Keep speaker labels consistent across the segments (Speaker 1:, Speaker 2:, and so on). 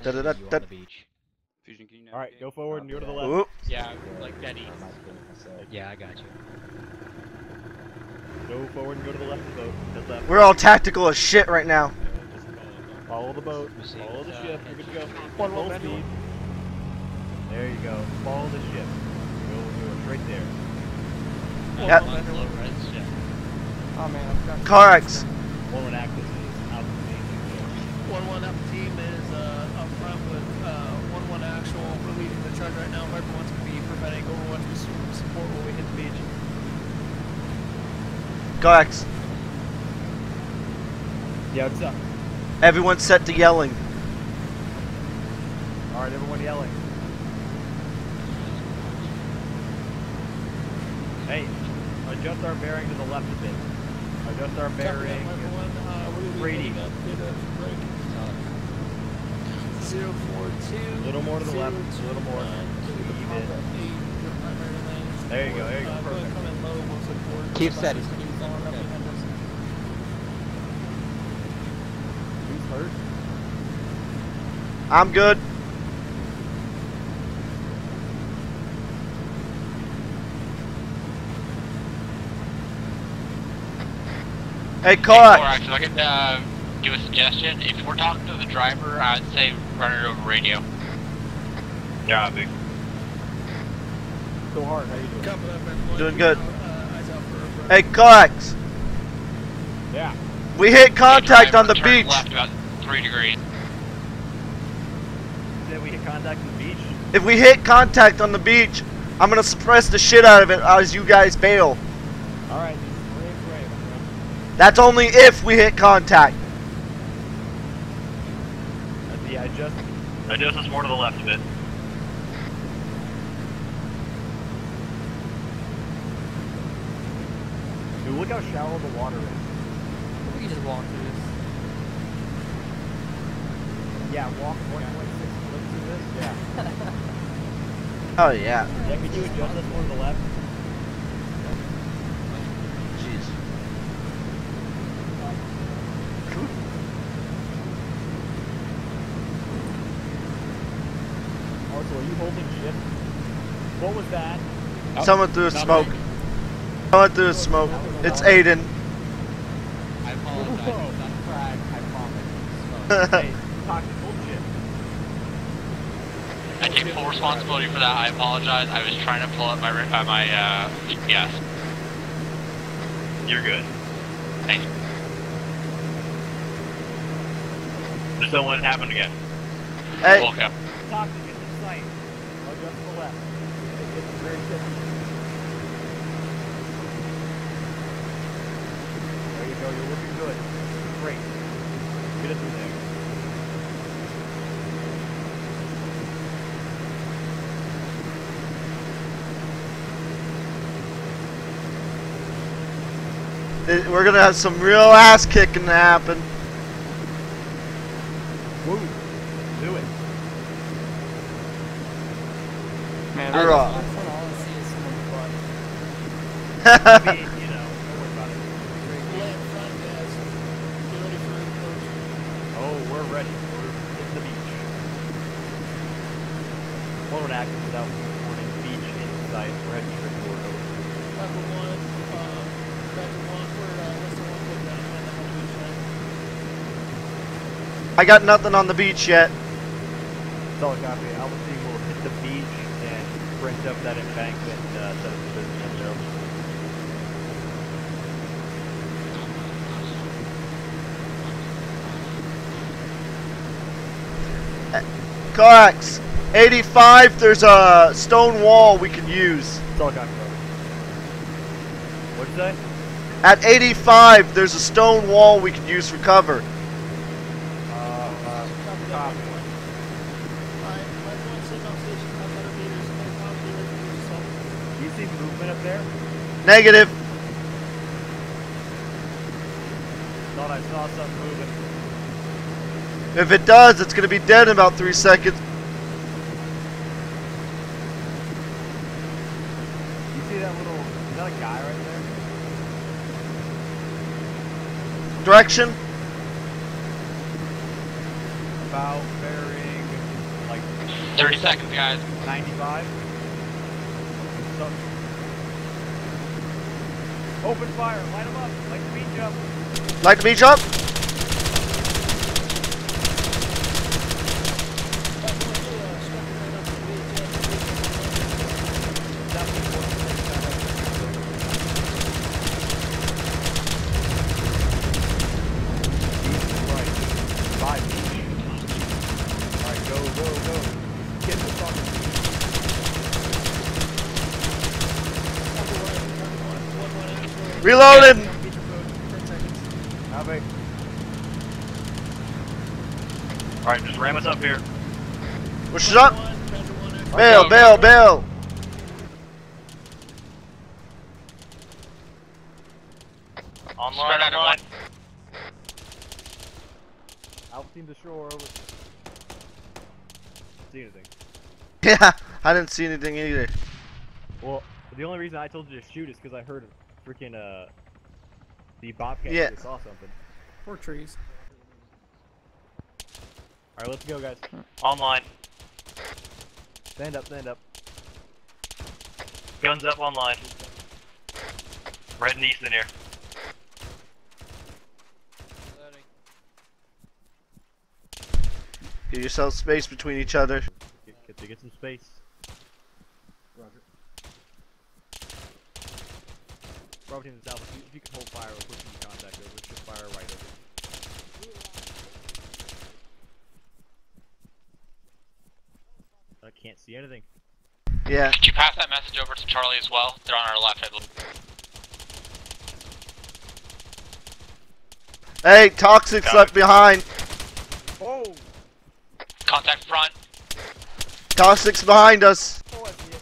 Speaker 1: Da da da
Speaker 2: you
Speaker 1: da.
Speaker 2: on the beach.
Speaker 3: Fusion, can you
Speaker 4: All right, go forward and go to the left.
Speaker 1: Oop.
Speaker 3: Yeah, like dead east.
Speaker 2: Yeah, I got you.
Speaker 4: Go forward and go to the left of the boat. Head left.
Speaker 1: We're all tactical as shit right now.
Speaker 4: Follow the boat.
Speaker 2: Receive.
Speaker 4: Follow the ship. You're good to go.
Speaker 5: One
Speaker 4: Full
Speaker 5: more
Speaker 4: speed. There you go. Follow the ship. Go right there.
Speaker 1: Yep.
Speaker 5: Oh man, I've got
Speaker 1: Corax.
Speaker 4: One active is out the main.
Speaker 5: 1-1 up team is up front with 1-1 actual. We're leading the charge right now. Everyone's going to be preventing Overwatch to support when we hit the beach.
Speaker 1: Corax.
Speaker 4: Yeah, what's up?
Speaker 1: Everyone's set to yelling.
Speaker 4: All right, everyone yelling. Hey, adjust our bearing to the left a bit. Adjust our bearing. 3D.
Speaker 5: 042.
Speaker 4: A little more to the left. A little more. There you go. There you go. Perfect.
Speaker 2: Keep steady.
Speaker 4: Who's hurt?
Speaker 1: I'm good. Hey, Corax.
Speaker 6: If I could give a suggestion, if we're talking to the driver, I'd say run it over radio.
Speaker 4: Yeah, big. So hard. How you doing?
Speaker 1: Doing good. Hey, Corax.
Speaker 4: Yeah.
Speaker 1: We hit contact
Speaker 6: Driver,
Speaker 1: on the
Speaker 6: turn
Speaker 1: beach.
Speaker 6: left about 3 degrees.
Speaker 4: Did we hit contact on the beach?
Speaker 1: If we hit contact on the beach, I'm gonna suppress the shit out of it as you guys bail.
Speaker 4: All right. Brave.
Speaker 1: That's only if we hit contact.
Speaker 4: Yeah, adjust us more to the left a bit. Dude, look how shallow the water is.
Speaker 5: We can just walk through this.
Speaker 4: Yeah, walk 1.6 foot through this. Yeah.
Speaker 1: Oh yeah.
Speaker 4: Yeah, could you adjust us more to the left?
Speaker 1: Jeez.
Speaker 4: Also, are you holding shift? What was that?
Speaker 1: Someone threw smoke. Someone threw smoke. It's Aiden.
Speaker 2: I apologize. It's not a frag. I promise.
Speaker 4: Hey, talking bullshit.
Speaker 6: I take full responsibility for that. I apologize. I was trying to pull up my GPS.
Speaker 4: You're good.
Speaker 6: Thank you.
Speaker 4: Just don't let it happen again.
Speaker 1: Hey,
Speaker 6: Woke up.
Speaker 4: Talking in sight. Adjust to the left. It's very different. There you go. You're looking good. Great. Get it through there.
Speaker 1: we're gonna have some real ass kicking to happen.
Speaker 4: Woo. Do it.
Speaker 5: Man,
Speaker 1: We're
Speaker 5: all
Speaker 1: off.
Speaker 5: I see is someone's
Speaker 4: I
Speaker 5: butt.
Speaker 4: mean, you know, don't worry about it.
Speaker 5: Land front, guys. Get ready for approach.
Speaker 4: Oh, we're ready. We're in the beach. One active without warning. Beach in sight. We're heading straight toward over.
Speaker 5: Back to 1, we're less than 1 foot down on the beach line.
Speaker 1: I got nothing on the beach yet.
Speaker 4: Solid copy. Alpha team will hit the beach and sprint up that embankment, set up the business at 0.
Speaker 1: Corax, 85, there's a stone wall we could use.
Speaker 4: Solid copy. What'd you say?
Speaker 1: At 85, there's a stone wall we could use for cover.
Speaker 4: Copy. Do you see movement up there?
Speaker 1: Negative.
Speaker 4: Thought I saw something moving.
Speaker 1: If it does, it's gonna be dead in about 3 seconds.
Speaker 4: You see that little, is that a guy right there?
Speaker 1: Direction?
Speaker 4: About bearing
Speaker 6: 30 seconds, guys.
Speaker 4: 95. So, open fire, light them up, like the beach up.
Speaker 1: Light the beach up. Reloading.
Speaker 4: Alright, just ram us up here.
Speaker 1: Push it up. Bail, bail, bail.
Speaker 4: Online, online.
Speaker 5: Alpha team to shore, over.
Speaker 4: See anything?
Speaker 1: Yeah, I didn't see anything either.
Speaker 4: Well, the only reason I told you to shoot is because I heard freaking the Bobcat
Speaker 1: Yeah.
Speaker 4: saw something.
Speaker 5: Or trees.
Speaker 4: Alright, let's go, guys. Online.
Speaker 5: Stand up, stand up.
Speaker 4: Guns up online. Red and Easton here.
Speaker 1: Give yourself space between each other.
Speaker 4: Get some space.
Speaker 5: Roger.
Speaker 4: Bravo team to south, if you can hold fire, we're pushing the contact over. Just fire right over. I can't see anything.
Speaker 1: Yeah.
Speaker 6: Could you pass that message over to Charlie as well? They're on our left, I believe.
Speaker 1: Hey, Toxic's left behind.
Speaker 4: Oh!
Speaker 6: Contact front.
Speaker 1: Toxic's behind us.
Speaker 5: Oh, I see it.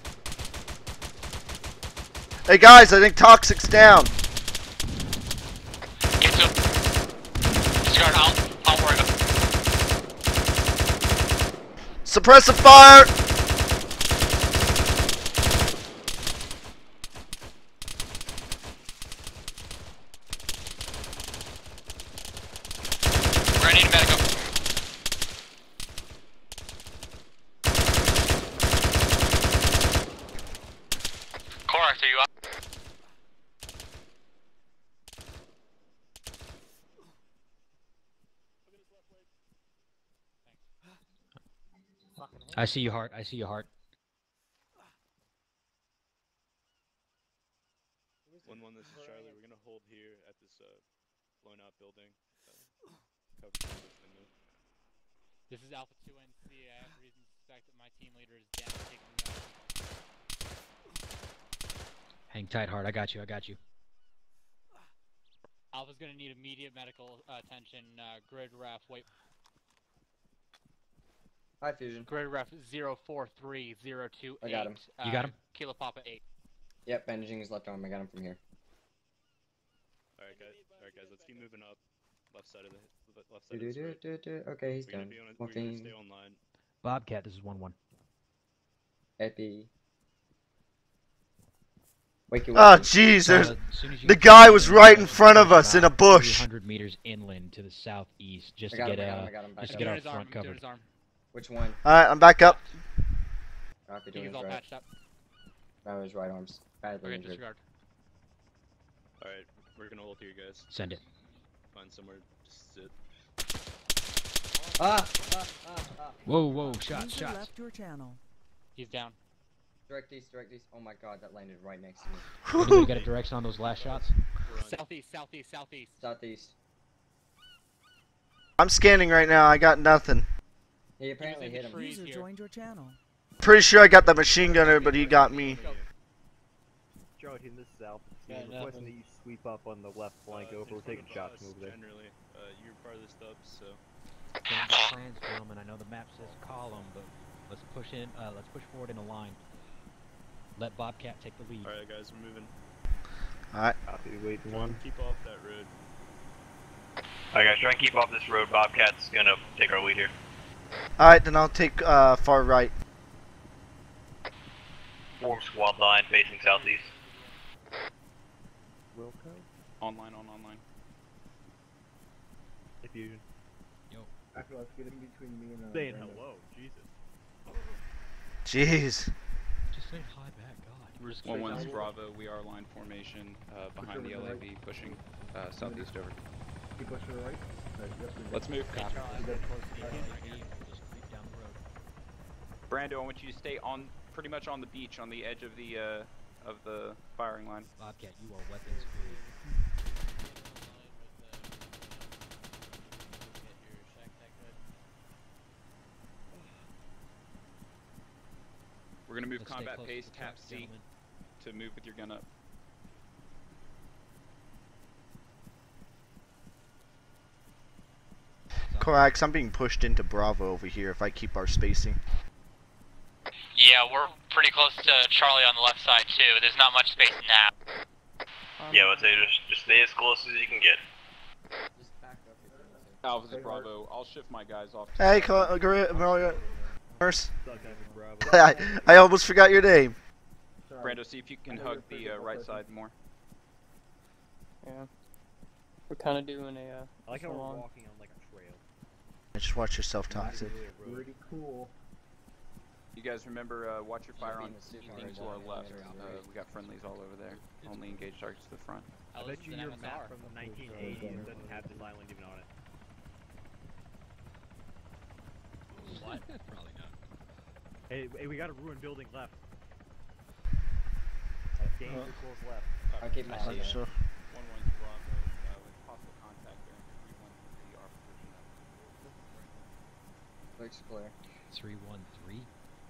Speaker 1: Hey guys, I think Toxic's down.
Speaker 6: Get to him. Discard, I'll worry about it.
Speaker 1: Suppressive fire.
Speaker 6: We're gonna need a medical. Corax, are you up?
Speaker 7: I see you, Heart. I see you, Heart.
Speaker 3: 1-1, this is Charlie. We're gonna hold here at this blown out building.
Speaker 2: This is Alpha 2NC. I have reason to suspect that my team leader is down taking
Speaker 7: Hang tight, Heart. I got you. I got you.
Speaker 2: Alpha's gonna need immediate medical attention. Grid ref, wait.
Speaker 8: Hi, Fusion.
Speaker 2: Grid ref 043028.
Speaker 8: I got him.
Speaker 7: You got him?
Speaker 2: Kilo Papa 8.
Speaker 8: Yep, bandaging his left arm. I got him from here.
Speaker 3: Alright guys, let's keep moving up. Left side of the road.
Speaker 8: Okay, he's
Speaker 3: We're gonna
Speaker 8: done.
Speaker 3: be on we're gonna stay online.
Speaker 7: Bobcat, this is 1-1.
Speaker 8: Epi. Wake you
Speaker 1: Oh
Speaker 8: up.
Speaker 1: jeez,
Speaker 7: As
Speaker 1: there's
Speaker 7: soon as you
Speaker 1: the
Speaker 7: get
Speaker 1: guy
Speaker 7: to
Speaker 1: was
Speaker 7: the
Speaker 1: right in
Speaker 7: road,
Speaker 1: front of
Speaker 7: we're
Speaker 1: us in a
Speaker 7: about
Speaker 1: bush.
Speaker 7: 300 meters inland to the southeast, just
Speaker 8: I
Speaker 7: to
Speaker 8: got
Speaker 7: get
Speaker 8: him, I got him.
Speaker 7: just to
Speaker 8: Back
Speaker 7: get
Speaker 8: up.
Speaker 7: our
Speaker 2: his arm.
Speaker 7: front
Speaker 2: I'm doing
Speaker 7: covered.
Speaker 2: his arm.
Speaker 8: Which one?
Speaker 1: Alright, I'm back up.
Speaker 8: Copy,
Speaker 2: He's
Speaker 8: doing his
Speaker 2: all
Speaker 8: right.
Speaker 2: patched up.
Speaker 8: No, his right arm's badly
Speaker 2: Okay,
Speaker 8: injured.
Speaker 2: disregard.
Speaker 3: Alright, we're gonna hold here, guys.
Speaker 7: Send it.
Speaker 3: Find somewhere to sit.
Speaker 7: Whoa, whoa, shots,
Speaker 9: User
Speaker 7: shots.
Speaker 9: left your channel.
Speaker 2: He's down.
Speaker 8: Direct east, direct east. Oh my god, that landed right next to me.
Speaker 7: Anybody got a direction on those last shots?
Speaker 3: We're on.
Speaker 2: Southeast, southeast, southeast.
Speaker 8: Southeast.
Speaker 1: I'm scanning right now. I got nothing.
Speaker 8: He apparently
Speaker 2: in the
Speaker 8: hit him.
Speaker 2: tree.
Speaker 9: User
Speaker 2: here.
Speaker 9: joined your channel.
Speaker 1: Pretty sure I got the machine gunner, but he got me.
Speaker 4: Charlie team, this is Alpha.
Speaker 2: Yeah,
Speaker 4: Team requesting that you sweep up on the left flank over. We're
Speaker 3: In
Speaker 4: taking
Speaker 3: front of
Speaker 4: shots
Speaker 3: us,
Speaker 4: from over there.
Speaker 3: Generally, you're part of the stub, so.
Speaker 7: Plans, gentlemen. I know the map says column, but let's push in. Let's push forward in a line. Let Bobcat take the lead.
Speaker 3: Alright, guys, we're moving.
Speaker 1: Alright.
Speaker 4: Copy, waiting one.
Speaker 3: Keep off that road.
Speaker 4: Alright guys, try and keep off this road. Bobcat's gonna take our lead here.
Speaker 1: Alright, then I'll take far right.
Speaker 4: Form squad line facing southeast.
Speaker 5: Wilco?
Speaker 3: Online.
Speaker 4: Diffusion.
Speaker 5: I feel like getting between me and
Speaker 4: Saying hello, Jesus.
Speaker 1: Jeez.
Speaker 7: Just say hi back, God.
Speaker 3: We're just 1-1's Bravo. We are line formation behind the LAV, pushing southeast over.
Speaker 4: Keep pushing to the right.
Speaker 3: Let's move.
Speaker 7: Just creep down the road.
Speaker 3: Brando, I want you to stay on, pretty much on the beach, on the edge of the firing line.
Speaker 7: Bobcat, you are weapons free.
Speaker 3: We're gonna move
Speaker 7: Let's stay
Speaker 3: combat
Speaker 7: close
Speaker 3: pace,
Speaker 7: to the
Speaker 3: tap
Speaker 7: trucks,
Speaker 3: C
Speaker 7: gentlemen.
Speaker 3: to move with your gun up.
Speaker 1: Corax, I'm being pushed into Bravo over here if I keep our spacing.
Speaker 6: Yeah, we're pretty close to Charlie on the left side too. There's not much space now.
Speaker 9: Yeah, let's say just stay as close as you can get.
Speaker 8: Just back up if you need to.
Speaker 3: Alpha is Bravo. I'll shift my guys off.
Speaker 1: Hey, Nurse. I almost forgot your name.
Speaker 3: Brando, see if you can hug the right side more.
Speaker 5: Yeah. We're kind of doing a.
Speaker 4: I like how we're
Speaker 5: full-on-
Speaker 4: walking on like a trail.
Speaker 1: Just watch yourself, Toxic.
Speaker 4: Pretty cool.
Speaker 3: You guys remember, watch your fire on
Speaker 8: being super
Speaker 3: anything to
Speaker 8: hard
Speaker 3: our
Speaker 8: to
Speaker 3: left.
Speaker 8: operate.
Speaker 3: We got friendlies all over there. Only engage targets to the front.
Speaker 4: I bet you your map from the 1980s doesn't have this island even on it.
Speaker 7: What? Probably not.
Speaker 4: Hey, we got a ruined building left. Danger close left.
Speaker 8: I'll keep my eye on it.
Speaker 3: 1-1's Bravo with possible contact there. 3-1 our position.
Speaker 8: Looks clear.
Speaker 7: 313.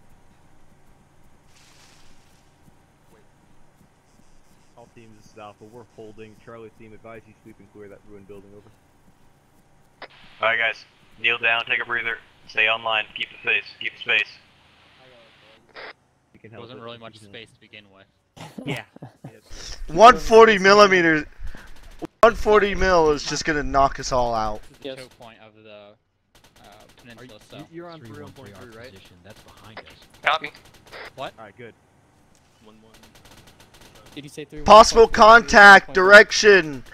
Speaker 4: All teams, this is Alpha. We're holding. Charlie team, advise you sweep and clear that ruined building over.
Speaker 9: Alright guys, kneel down, take a breather, stay online, keep the space, keep the space.
Speaker 4: You can
Speaker 2: There
Speaker 4: help
Speaker 2: wasn't
Speaker 4: it
Speaker 2: really
Speaker 4: if
Speaker 2: much
Speaker 4: you can.
Speaker 2: space to begin with.
Speaker 4: Yeah.
Speaker 1: 140 millimeters. 140 mil is just gonna knock us all out.
Speaker 2: This is the
Speaker 5: Yes.
Speaker 2: choke point of the peninsula, so.
Speaker 4: You're on
Speaker 7: 313 our
Speaker 4: 3-1.3, right?
Speaker 7: position. That's behind us.
Speaker 6: Copy.
Speaker 4: Alright, good.
Speaker 3: 1-1.
Speaker 5: Did you say 3?
Speaker 1: Possible contact direction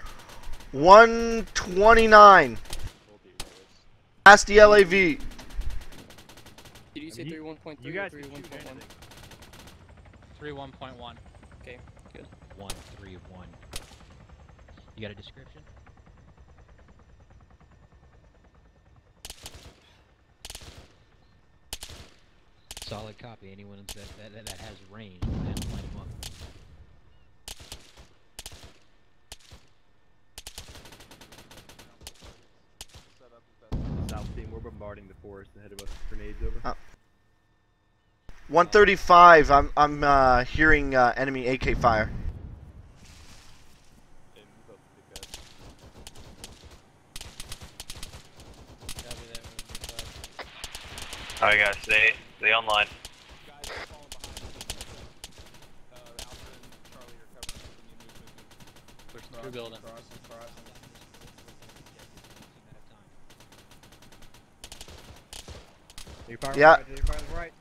Speaker 1: 129. Past the LAV.
Speaker 5: Did you say
Speaker 4: You-
Speaker 5: 3-1.3
Speaker 4: You
Speaker 5: or
Speaker 4: guys can
Speaker 5: 3-1.1?
Speaker 4: shoot anything.
Speaker 2: 3-1.1.
Speaker 5: Okay, good.
Speaker 7: 1-3 of 1. You got a description? Solid copy. Anyone that has range, go ahead and light them up.
Speaker 4: South team, we're bombarding the forest ahead of us. Grenades over.
Speaker 1: 135. I'm hearing enemy AK fire.
Speaker 3: Okay, move up to the guys.
Speaker 2: Copy that, we're on your side.
Speaker 9: Alright guys, stay online.
Speaker 3: Guys are falling behind. Alpha and Charlie are covering some new movement.
Speaker 2: Push through building.
Speaker 4: You're firing
Speaker 1: Yeah.
Speaker 4: right, you're firing right.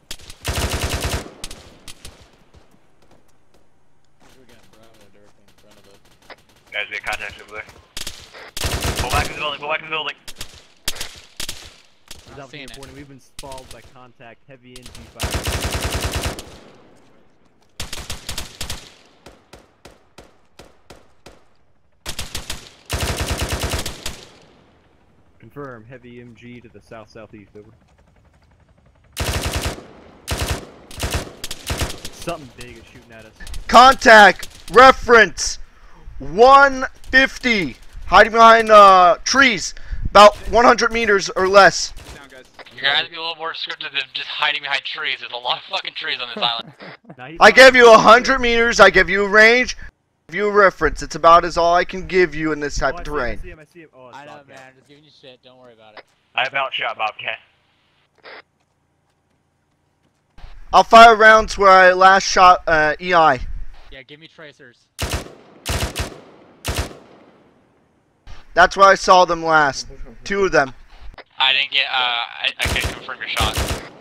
Speaker 2: We got Bravo directly in front of us.
Speaker 9: Guys, we got contacts over there. Pull back to the building, pull back to the building.
Speaker 4: This is
Speaker 2: Not
Speaker 4: Alpha
Speaker 2: seeing it.
Speaker 4: reporting. We've been spalled by contact, heavy NG fire. Confirm, heavy MG to the south-southeast, over. Something big is shooting at us.
Speaker 1: Contact reference 150. Hiding behind trees, about 100 meters or less.
Speaker 3: Down, guys.
Speaker 6: You guys be a little more descriptive than just hiding behind trees. There's a lot of fucking trees on this island.
Speaker 4: Now he's
Speaker 1: I gave you 100 meters. I give you a range. I give you a reference. It's about as all I can give you in this type of terrain.
Speaker 4: I see him. Oh, it's
Speaker 2: I know,
Speaker 4: Bobcat.
Speaker 2: man. I'm just giving you shit. Don't worry about it.
Speaker 9: I have outshot Bobcat.
Speaker 1: I'll fire rounds where I last shot EI.
Speaker 2: Yeah, give me tracers.
Speaker 1: That's where I saw them last. 2 of them.
Speaker 6: I didn't get, I can't confirm your shot.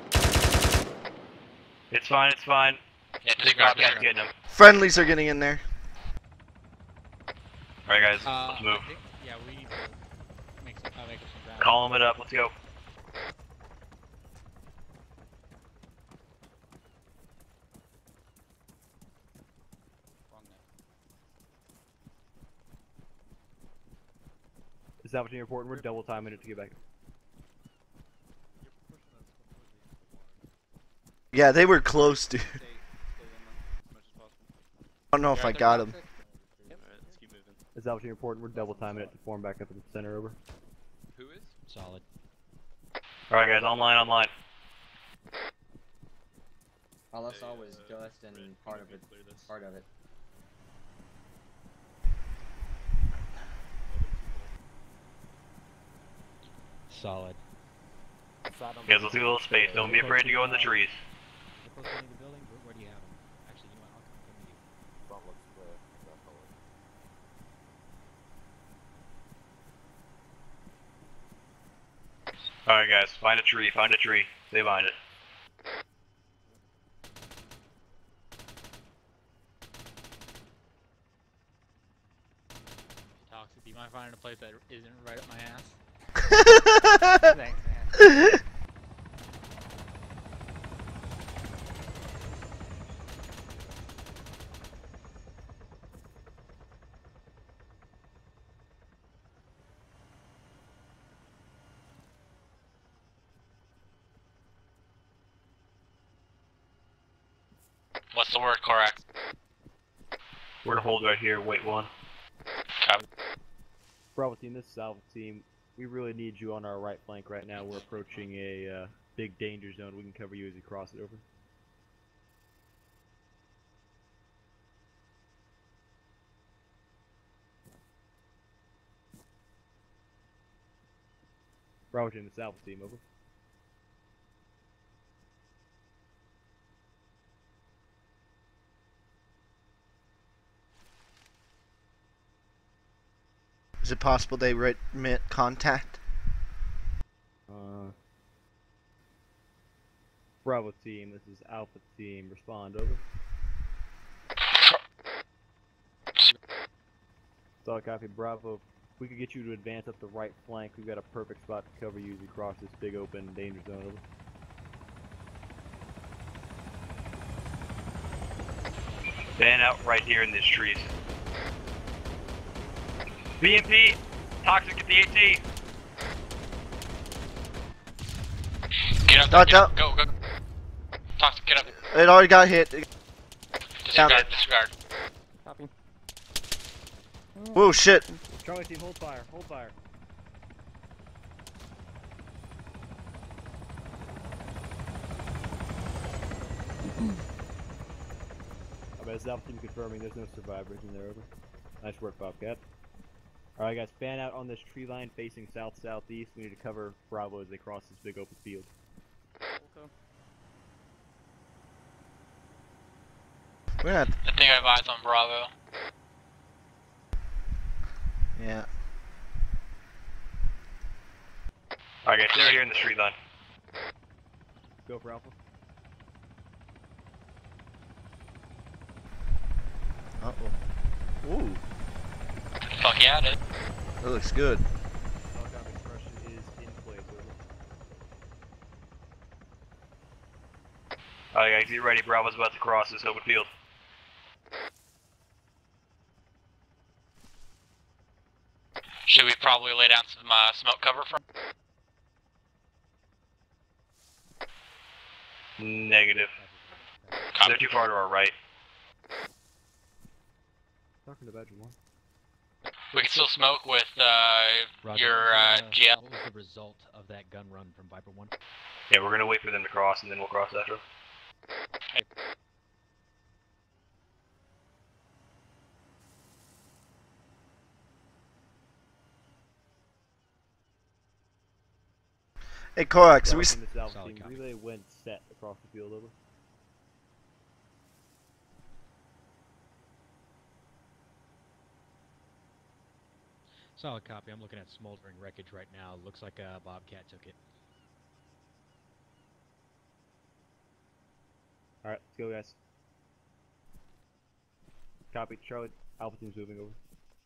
Speaker 9: It's fine, it's fine.
Speaker 6: Yeah,
Speaker 9: Big
Speaker 6: disregard
Speaker 9: Bobcat's
Speaker 6: that.
Speaker 9: getting him.
Speaker 1: Friendlies are getting in there.
Speaker 9: Alright guys, let's move.
Speaker 2: I think, yeah, we need to make some ground.
Speaker 9: Column it up, let's go.
Speaker 4: This is Alpha Team reporting. We're double timing it to get back.
Speaker 1: Yeah, they were close, dude. I don't know if I got him.
Speaker 3: Alright, let's keep moving.
Speaker 4: This is Alpha Team reporting. We're double timing it to form back up in the center. Over.
Speaker 9: Who is?
Speaker 7: Solid.
Speaker 9: Alright guys, online.
Speaker 8: All I saw was dust and part of it.
Speaker 7: Solid.
Speaker 9: Guys, let's do a little space. Don't be afraid to go in the trees.
Speaker 7: You're close to the building? Where do you have them? Actually, you know what? I'll come to you.
Speaker 9: Alright guys, find a tree. Stay behind it.
Speaker 2: Toxic, do you mind finding a place that isn't right up my ass?
Speaker 5: Thanks, man.
Speaker 6: What's the word, Korak?
Speaker 9: We're gonna hold right here, wait one.
Speaker 6: Copy.
Speaker 4: Bravo Team, this is Alpha Team. We really need you on our right flank right now. We're approaching a big danger zone. We can cover you as you cross it. Over. Bravo Team, this is Alpha Team. Over.
Speaker 1: Is it possible they meant contact?
Speaker 4: Bravo Team, this is Alpha Team. Respond, over. Solid copy, Bravo. If we could get you to advance up the right flank, we've got a perfect spot to cover you as you cross this big open danger zone, over.
Speaker 9: Fan out right here in these trees. BMP! Toxic at the AT!
Speaker 6: Get up.
Speaker 1: Dodge
Speaker 6: Get
Speaker 1: out.
Speaker 6: up. Go. Toxic, get up.
Speaker 1: It already got hit.
Speaker 6: Disregard.
Speaker 5: Copy.
Speaker 1: Whoa, shit.
Speaker 4: Charlie Team, hold fire, hold fire. This is Alpha Team confirming there's no survivors in there, over. Nice work, Bobcat. Alright guys, fan out on this tree line facing south-southeast. We need to cover Bravo as they cross this big open field.
Speaker 5: Okay.
Speaker 1: We're not.
Speaker 6: I think I have eyes on Bravo.
Speaker 1: Yeah.
Speaker 9: Alright guys, stay here in the tree line.
Speaker 4: Go for Alpha.
Speaker 1: Uh-oh. Ooh.
Speaker 6: Fuck yeah, dude.
Speaker 1: That looks good.
Speaker 4: Telecom expression is in place, over.
Speaker 9: Alright guys, get ready. Bravo's about to cross this open field.
Speaker 6: Should we probably lay down some smoke cover from?
Speaker 9: Negative. They're too far to our right.
Speaker 4: Talking to Badger 1.
Speaker 6: We can still smoke with
Speaker 7: Roger,
Speaker 6: your GL.
Speaker 7: What was the result of that gun run from Viper 1?
Speaker 9: Yeah, we're gonna wait for them to cross and then we'll cross after.
Speaker 1: Hey, Korak, so
Speaker 4: Bravo
Speaker 1: we.
Speaker 4: Team, this is Alpha
Speaker 7: Solid
Speaker 4: Team.
Speaker 7: copy.
Speaker 4: Relay went set across the field, over.
Speaker 7: Solid copy. I'm looking at smoldering wreckage right now. Looks like a Bobcat took it.
Speaker 4: Alright, let's go, guys. Copy, Charlie. Alpha Team's moving over.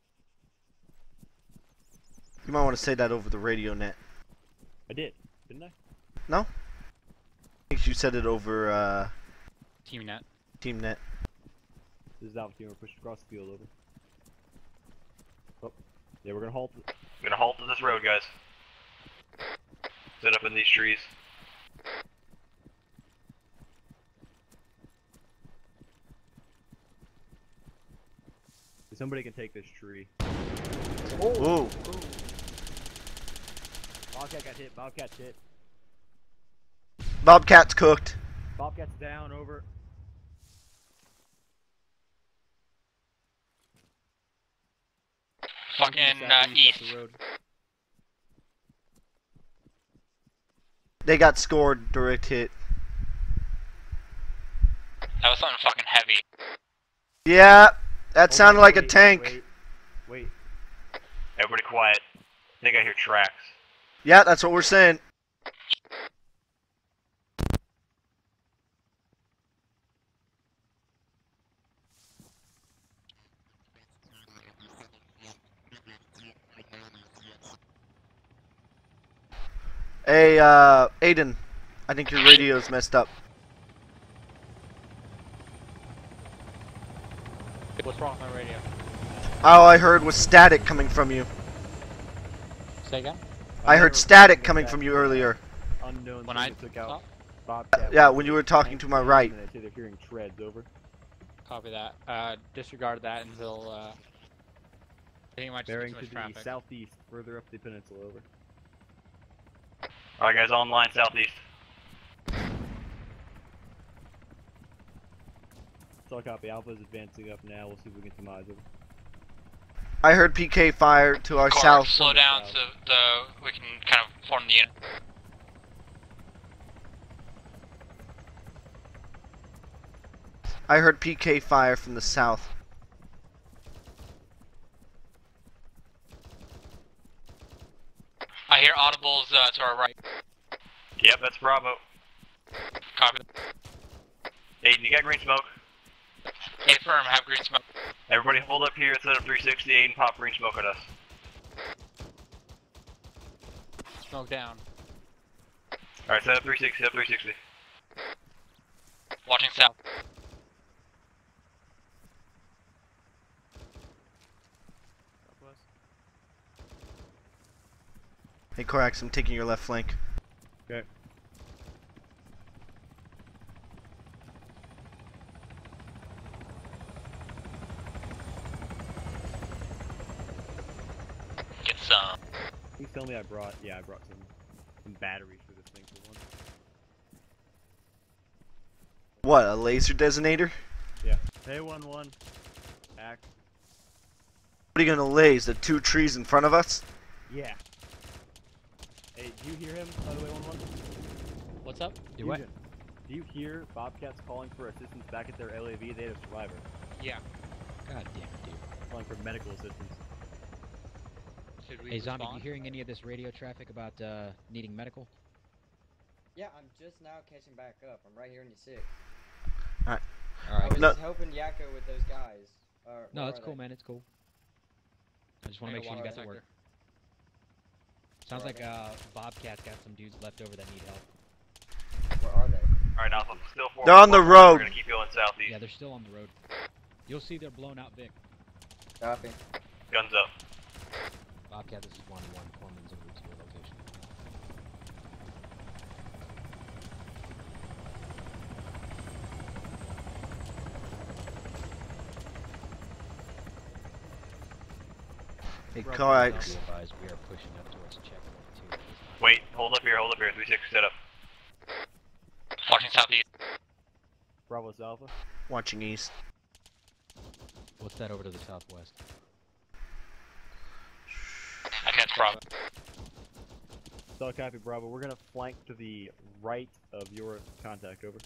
Speaker 1: You might want to say that over the radio net.
Speaker 4: I did, didn't I?
Speaker 1: No? I think you said it over
Speaker 2: Team net.
Speaker 1: team net.
Speaker 4: This is Alpha Team. We're pushing across the field, over. Oh, yeah, we're gonna halt.
Speaker 9: Gonna halt to this road, guys. Set up in these trees.
Speaker 4: Somebody can take this tree.
Speaker 1: Ooh.
Speaker 4: Bobcat got hit. Bobcat's hit.
Speaker 1: Bobcat's cooked.
Speaker 4: Bobcat's down. Over.
Speaker 6: Fucking east.
Speaker 4: The road.
Speaker 1: They got scored. Direct hit.
Speaker 6: That was something fucking heavy.
Speaker 1: Yeah, that
Speaker 4: Hold
Speaker 1: sounded
Speaker 4: on,
Speaker 1: like a
Speaker 4: wait,
Speaker 1: tank.
Speaker 4: Wait.
Speaker 9: Everybody quiet. I think I hear tracks.
Speaker 1: Yeah, that's what we're saying. Hey, Aiden, I think your radio's messed up.
Speaker 2: What's wrong with my radio?
Speaker 1: All I heard was static coming from you.
Speaker 2: Say again?
Speaker 1: I heard static coming from you earlier.
Speaker 4: Unknown
Speaker 2: When
Speaker 4: thing
Speaker 2: I
Speaker 4: that took out
Speaker 2: talk?
Speaker 4: Bobcat.
Speaker 1: Yeah, when you were talking to my right.
Speaker 4: And they say they're hearing treads. Over.
Speaker 2: Copy that. Disregard that until, I think it might just be
Speaker 4: Bearing
Speaker 2: too
Speaker 4: to
Speaker 2: much
Speaker 4: the
Speaker 2: traffic.
Speaker 4: southeast, further up the peninsula. Over.
Speaker 9: Alright guys, online southeast.
Speaker 4: Solid copy. Alpha's advancing up now. We'll see if we can surmise it.
Speaker 1: I heard PK fire to our
Speaker 6: Car,
Speaker 1: south.
Speaker 6: slow down so we can kind of form the unit.
Speaker 1: I heard PK fire from the south.
Speaker 6: I hear audibles to our right.
Speaker 9: Yep, that's Bravo.
Speaker 6: Copy.
Speaker 9: Aiden, you got green smoke?
Speaker 6: Affirm, have green smoke.
Speaker 9: Everybody hold up here, set up 360, Aiden, pop green smoke at us.
Speaker 2: Smoke down.
Speaker 9: Alright, set up 360, set up 360.
Speaker 6: Watching south.
Speaker 1: Hey, Corax, I'm taking your left flank.
Speaker 4: Okay.
Speaker 6: Get some.
Speaker 4: Please tell me I brought some batteries for this thing for once.
Speaker 1: What, a laser designator?
Speaker 4: Yeah. Hey, 1-1. Act.
Speaker 1: What are you gonna laze? The two trees in front of us?
Speaker 4: Yeah. Hey, do you hear him, by the way, 1-1?
Speaker 2: What's up?
Speaker 7: Do what?
Speaker 4: Fusion, do you hear Bobcats calling for assistance back at their LAV? They had a survivor.
Speaker 2: Yeah.
Speaker 7: God damn it, dude.
Speaker 4: Calling for medical assistance.
Speaker 2: Should we
Speaker 7: Hey, Zombie,
Speaker 2: respond?
Speaker 7: you hearing any of this radio traffic about needing medical?
Speaker 8: Yeah, I'm just now catching back up. I'm right here in your six.
Speaker 7: All
Speaker 8: I
Speaker 7: right.
Speaker 8: was
Speaker 1: No.
Speaker 8: just helping Yakko with those guys.
Speaker 7: No,
Speaker 8: where
Speaker 7: it's
Speaker 8: are
Speaker 7: cool,
Speaker 8: they?
Speaker 7: man. It's cool. I just want to
Speaker 2: Make
Speaker 7: make
Speaker 2: a
Speaker 7: sure you
Speaker 2: water
Speaker 7: got to work.
Speaker 2: detector.
Speaker 7: Sounds
Speaker 8: Where
Speaker 7: like
Speaker 8: are
Speaker 7: Bobcat's got some dudes left over that need help.
Speaker 8: Where are they?
Speaker 9: Alright, Alpha, still forward.
Speaker 1: They're on the
Speaker 9: We're
Speaker 1: road.
Speaker 9: gonna keep going southeast.
Speaker 7: Yeah, they're still on the road. You'll see their blown out Vic.
Speaker 8: Copy.
Speaker 9: Guns up.
Speaker 7: Bobcat, this is 1-1. Corman's en route to your location.
Speaker 1: Hey,
Speaker 7: Be
Speaker 1: Corax.
Speaker 7: advised, we are pushing up towards checkpoint 2.
Speaker 9: Wait, hold up here, 360, set up.
Speaker 6: Watching southeast.
Speaker 4: Bravo's Alpha.
Speaker 1: Watching east.
Speaker 7: What's that over to the southwest?
Speaker 6: I catch Bravo.
Speaker 4: Solid copy, Bravo. We're gonna flank to the right of your contact. Over.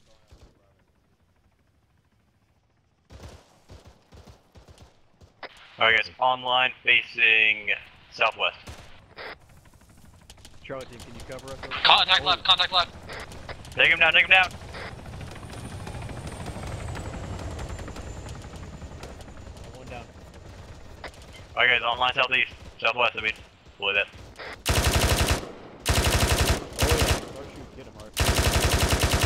Speaker 9: Alright guys, online facing southwest.
Speaker 4: Charlie team, can you cover us? Over?
Speaker 6: Contact left, contact left.
Speaker 9: Take him down, take him down!
Speaker 4: One down.
Speaker 9: Alright guys, online southeast. Southwest, I mean. Below that.
Speaker 4: Oh yeah, start shooting, get him hard.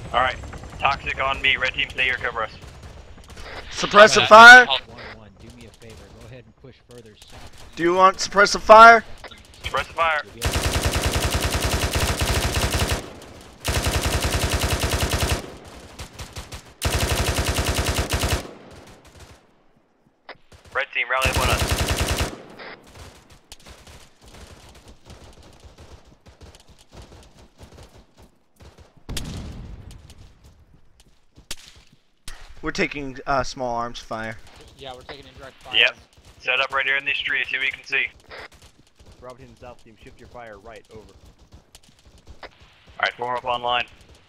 Speaker 9: Alright. Toxic on me. Red team, stay here, cover us.
Speaker 1: Suppressive fire?
Speaker 7: 1-1, do me a favor. Go ahead and push further south.
Speaker 1: Do you want suppressive fire?
Speaker 9: Suppressive fire.
Speaker 7: You'll be able to-
Speaker 9: Red team, rally up on us.
Speaker 1: We're taking small arms fire.
Speaker 2: Yeah, we're taking indirect fire.
Speaker 9: Yep. Set up right here in these trees, see what you can see.
Speaker 4: Bravo team, South team, shift your fire right over.
Speaker 9: Alright, form up online.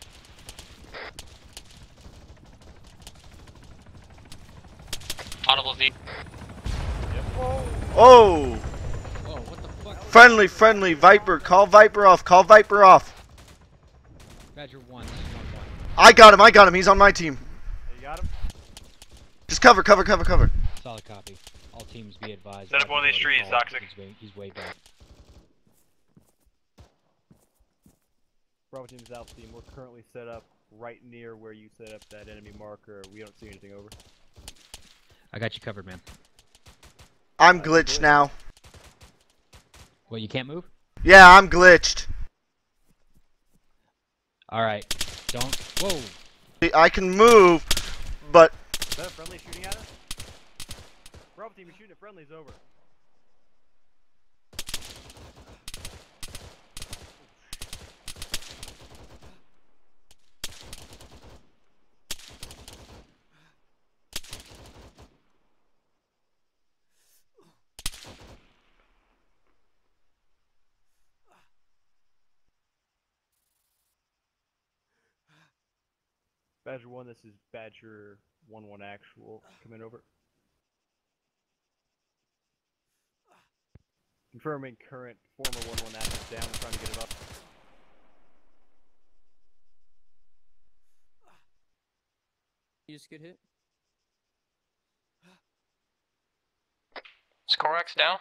Speaker 6: Audible Z.
Speaker 1: Oh!
Speaker 7: Whoa, what the fuck?
Speaker 1: Friendly, Viper. Call Viper off.
Speaker 7: Badger 1, 1-1.
Speaker 1: I got him. He's on my team.
Speaker 4: You got him?
Speaker 1: Just cover.
Speaker 7: Solid copy. All teams be advised.
Speaker 9: Set up one of these trees, Toxic.
Speaker 7: He's way back.
Speaker 4: Bravo team, South team, we're currently set up right near where you set up that enemy marker. We don't see anything over.
Speaker 7: I got you covered, man.
Speaker 1: I'm glitched now.
Speaker 7: What, you can't move?
Speaker 1: Yeah, I'm glitched.
Speaker 7: Alright. Don't. Whoa!
Speaker 1: I can move, but
Speaker 4: Is that a friendly shooting at us? Bravo team, you're shooting at friendlies, over. Badger 1, this is Badger 1-1 actual. Come in over. Confirming current former 1-1 active down. We're trying to get it up.
Speaker 5: You just get hit.
Speaker 6: Score X down.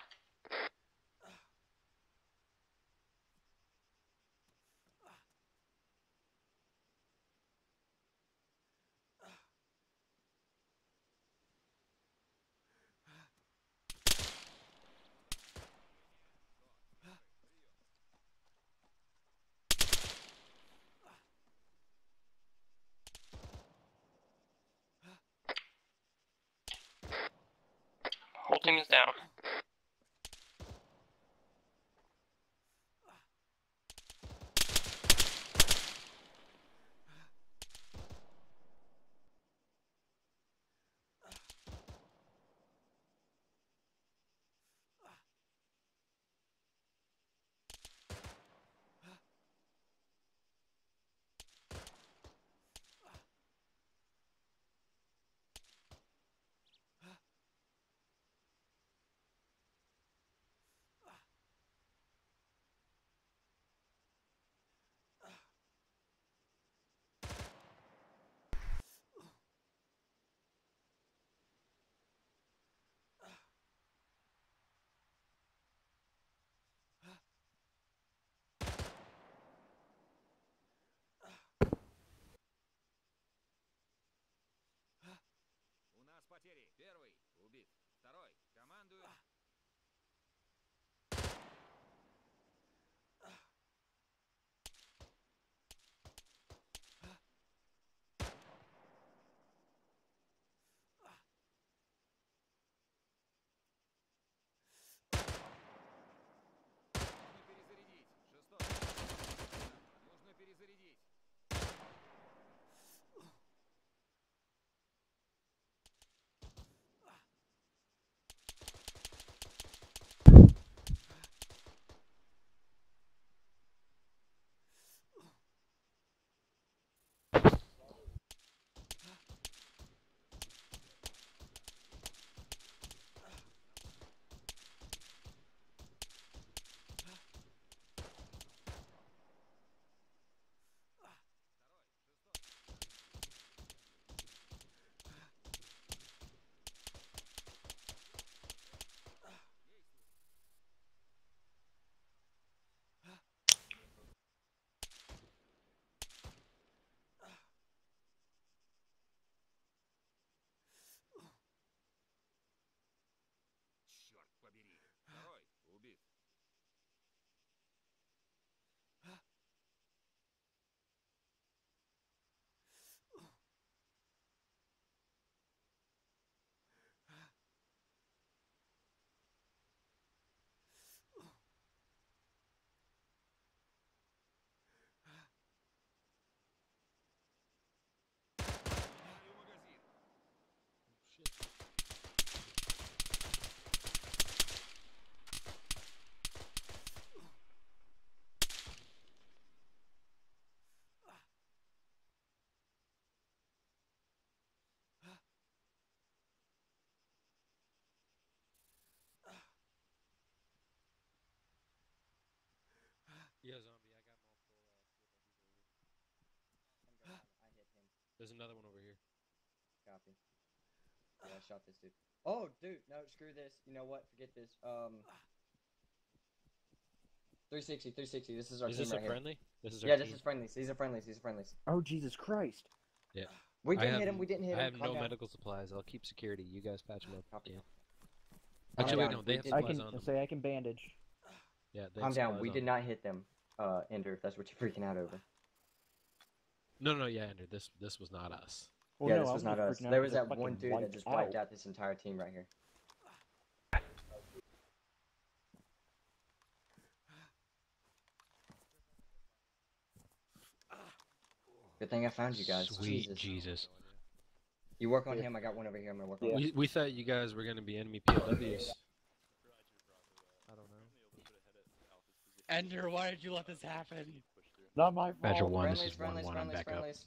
Speaker 6: Whole team is down.
Speaker 10: Yeah, zombie. I got multiple.
Speaker 8: I hit him.
Speaker 10: There's another one over here.
Speaker 8: Copy. Yeah, I shot this dude. Oh, dude, no, screw this. You know what? Forget this. 360. This is our
Speaker 10: Is
Speaker 8: team
Speaker 10: this
Speaker 8: right
Speaker 10: a
Speaker 8: here.
Speaker 10: friendly? This is our
Speaker 8: Yeah,
Speaker 10: team.
Speaker 8: this is friendlies. These are friendlies.
Speaker 4: Oh, Jesus Christ.
Speaker 10: Yeah.
Speaker 8: We
Speaker 10: I
Speaker 8: didn't
Speaker 10: have-
Speaker 8: hit him. We didn't hit him.
Speaker 10: I have
Speaker 8: Calm
Speaker 10: no
Speaker 8: down.
Speaker 10: medical supplies. I'll keep security. You guys patch them up.
Speaker 8: Copy.
Speaker 10: Yeah.
Speaker 8: Calm
Speaker 10: Actually, wait,
Speaker 8: down.
Speaker 10: no, they
Speaker 8: We
Speaker 10: have
Speaker 8: did-
Speaker 4: I
Speaker 10: supplies
Speaker 4: can
Speaker 10: on them.
Speaker 4: say I can bandage.
Speaker 10: Yeah, they
Speaker 8: Calm
Speaker 10: have
Speaker 8: down.
Speaker 10: supplies
Speaker 8: We
Speaker 10: on
Speaker 8: did
Speaker 10: them.
Speaker 8: not hit them. Ender, if that's what you're freaking out over.
Speaker 10: No, yeah, Andrew. This was not us.
Speaker 4: Well,
Speaker 8: Yeah,
Speaker 4: no,
Speaker 8: this
Speaker 4: I
Speaker 8: was not
Speaker 4: just
Speaker 8: us.
Speaker 4: freaking out
Speaker 8: There
Speaker 4: 'cause
Speaker 8: was
Speaker 4: I
Speaker 8: that one
Speaker 4: fucking
Speaker 8: dude that just wiped
Speaker 4: out.
Speaker 8: out this entire team right here. Good thing I found you guys.
Speaker 10: Sweet
Speaker 8: Jesus.
Speaker 10: Jesus.
Speaker 8: You work on him. I got one over here. I'm gonna work on him.
Speaker 10: We thought you guys were gonna be enemy POWs. I don't know.
Speaker 2: Ender, why did you let this happen?
Speaker 4: Not my fault.
Speaker 7: Badger 1, this
Speaker 8: Friendlies,
Speaker 7: is
Speaker 8: friendlies,
Speaker 7: 1-1, I'm
Speaker 8: friendlies,
Speaker 7: back up.
Speaker 8: friendlies.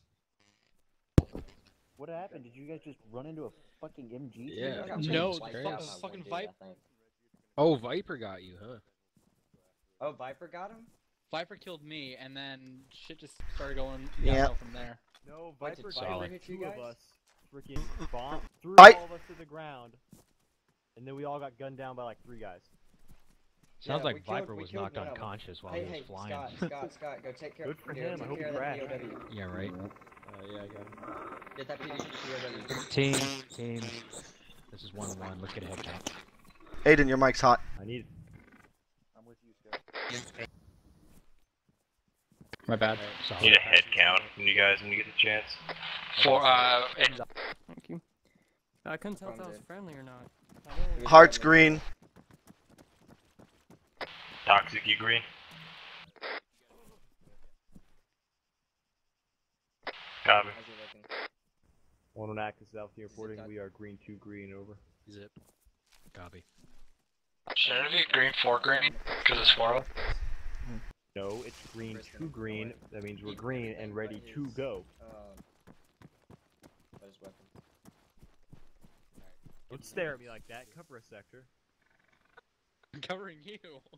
Speaker 4: What happened? Did you guys just run into a fucking MG?
Speaker 10: Yeah.
Speaker 8: I got
Speaker 2: No,
Speaker 8: wiped
Speaker 10: crazy.
Speaker 8: out by
Speaker 2: fucking
Speaker 8: one dude,
Speaker 2: Viper.
Speaker 8: I think.
Speaker 10: Oh, Viper got you, huh?
Speaker 8: Oh, Viper got him?
Speaker 2: Viper killed me, and then shit just started going
Speaker 1: Yeah.
Speaker 2: downhill from there.
Speaker 4: No,
Speaker 8: Wait, did
Speaker 4: Viper
Speaker 8: Viper
Speaker 4: killed
Speaker 8: hit you
Speaker 4: two of
Speaker 8: guys?
Speaker 4: us. Freaking bomb threw
Speaker 1: I-
Speaker 4: all of us to the ground, and then we all got gunned down by like 3 guys.
Speaker 7: Sounds
Speaker 8: Yeah,
Speaker 7: like
Speaker 8: we killed-
Speaker 7: Viper
Speaker 8: we
Speaker 7: was
Speaker 8: killed
Speaker 7: knocked
Speaker 8: one of 'em.
Speaker 7: unconscious while
Speaker 8: Hey,
Speaker 7: he was
Speaker 8: hey,
Speaker 7: flying.
Speaker 8: Scott, go take care.
Speaker 4: Good for
Speaker 8: here,
Speaker 4: him, I
Speaker 8: take
Speaker 4: hope
Speaker 8: care
Speaker 4: he
Speaker 8: of that
Speaker 4: crashed.
Speaker 8: POW.
Speaker 7: Yeah, right.
Speaker 10: Yeah, I got him.
Speaker 8: Get that POW.
Speaker 7: Team. This is 1-1. Let's get a head count.
Speaker 1: Aiden, your mic's hot.
Speaker 4: I need. I'm with you, Scott.
Speaker 2: My bad.
Speaker 7: Solid.
Speaker 9: Need a head count from you guys when you get the chance.
Speaker 5: Thank you. I couldn't tell if that was friendly or not.
Speaker 1: Heart's green.
Speaker 9: Toxic, you green? Copy.
Speaker 8: How's he looking?
Speaker 4: One on active South here reporting. We are green 2 green over.
Speaker 10: Zip. Copy.
Speaker 6: Shouldn't it be green 4 green? Because it's 4.
Speaker 4: No, it's green 2 green. That means we're green and ready to go.
Speaker 8: Got his weapon.
Speaker 4: Don't stare at me like that. Cover a sector.
Speaker 2: I'm covering you.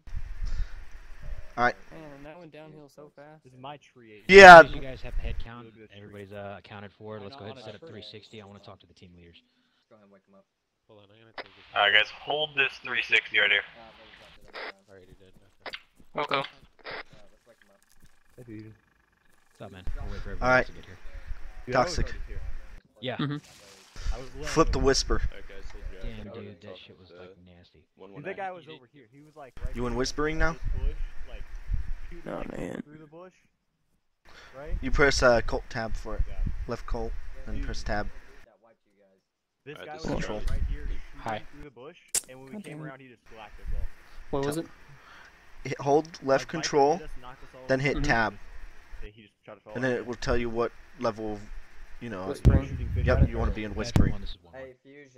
Speaker 5: Man, that went downhill so fast.
Speaker 4: This is my tree.
Speaker 1: Yeah.
Speaker 7: You guys have head count. Everybody's accounted for. Let's go ahead and set up 360. I want to talk to the team leaders.
Speaker 8: Let's go ahead and wake him up.
Speaker 10: Hold on, I'm gonna take this.
Speaker 9: Alright guys, hold this 360 right here.
Speaker 10: Alright, he did. Okay.
Speaker 6: Okay.
Speaker 8: Let's wake him up.
Speaker 4: Hey, dude.
Speaker 7: What's up, man? I'll wait for everybody
Speaker 1: Alright.
Speaker 7: else to get here.
Speaker 4: Dude, I was
Speaker 1: Toxic.
Speaker 4: already here.
Speaker 7: Yeah.
Speaker 4: I was laying
Speaker 1: Flip the
Speaker 4: over.
Speaker 1: whisper.
Speaker 3: Alright guys, hold your
Speaker 7: Damn,
Speaker 3: eyes.
Speaker 7: dude, that shit was like nasty.
Speaker 4: Dude, that guy was over here. He was like right
Speaker 1: You in
Speaker 4: here,
Speaker 1: whispering now?
Speaker 4: this bush, like, shooting,
Speaker 5: Oh,
Speaker 4: like,
Speaker 5: man.
Speaker 4: through the bush. Right?
Speaker 1: You press Colt tab for it.
Speaker 4: Yeah.
Speaker 1: Left Colt, then press tab.
Speaker 8: That wiped you guys.
Speaker 4: This
Speaker 3: Alright,
Speaker 4: guy
Speaker 3: this
Speaker 4: was
Speaker 3: is
Speaker 4: right
Speaker 3: Charlie.
Speaker 4: here shooting
Speaker 2: Hi.
Speaker 4: through the bush, and when we
Speaker 5: God
Speaker 4: came
Speaker 5: damn it.
Speaker 4: around, he just slacked us all.
Speaker 5: What was it?
Speaker 1: Hold left
Speaker 4: Like, Viper
Speaker 1: control,
Speaker 4: hit us, knocked us all
Speaker 1: then
Speaker 4: over,
Speaker 1: hit
Speaker 4: and
Speaker 1: tab,
Speaker 4: he just shot us all
Speaker 1: and then
Speaker 4: over.
Speaker 1: it will tell you what level of, you know.
Speaker 5: Whispering.
Speaker 4: Shooting fish
Speaker 1: Yep,
Speaker 4: out
Speaker 1: you
Speaker 4: of
Speaker 1: want to
Speaker 4: there.
Speaker 1: be in
Speaker 7: Badger
Speaker 1: whispering.
Speaker 7: 1, this is 1-1.
Speaker 8: Hey, Fusion.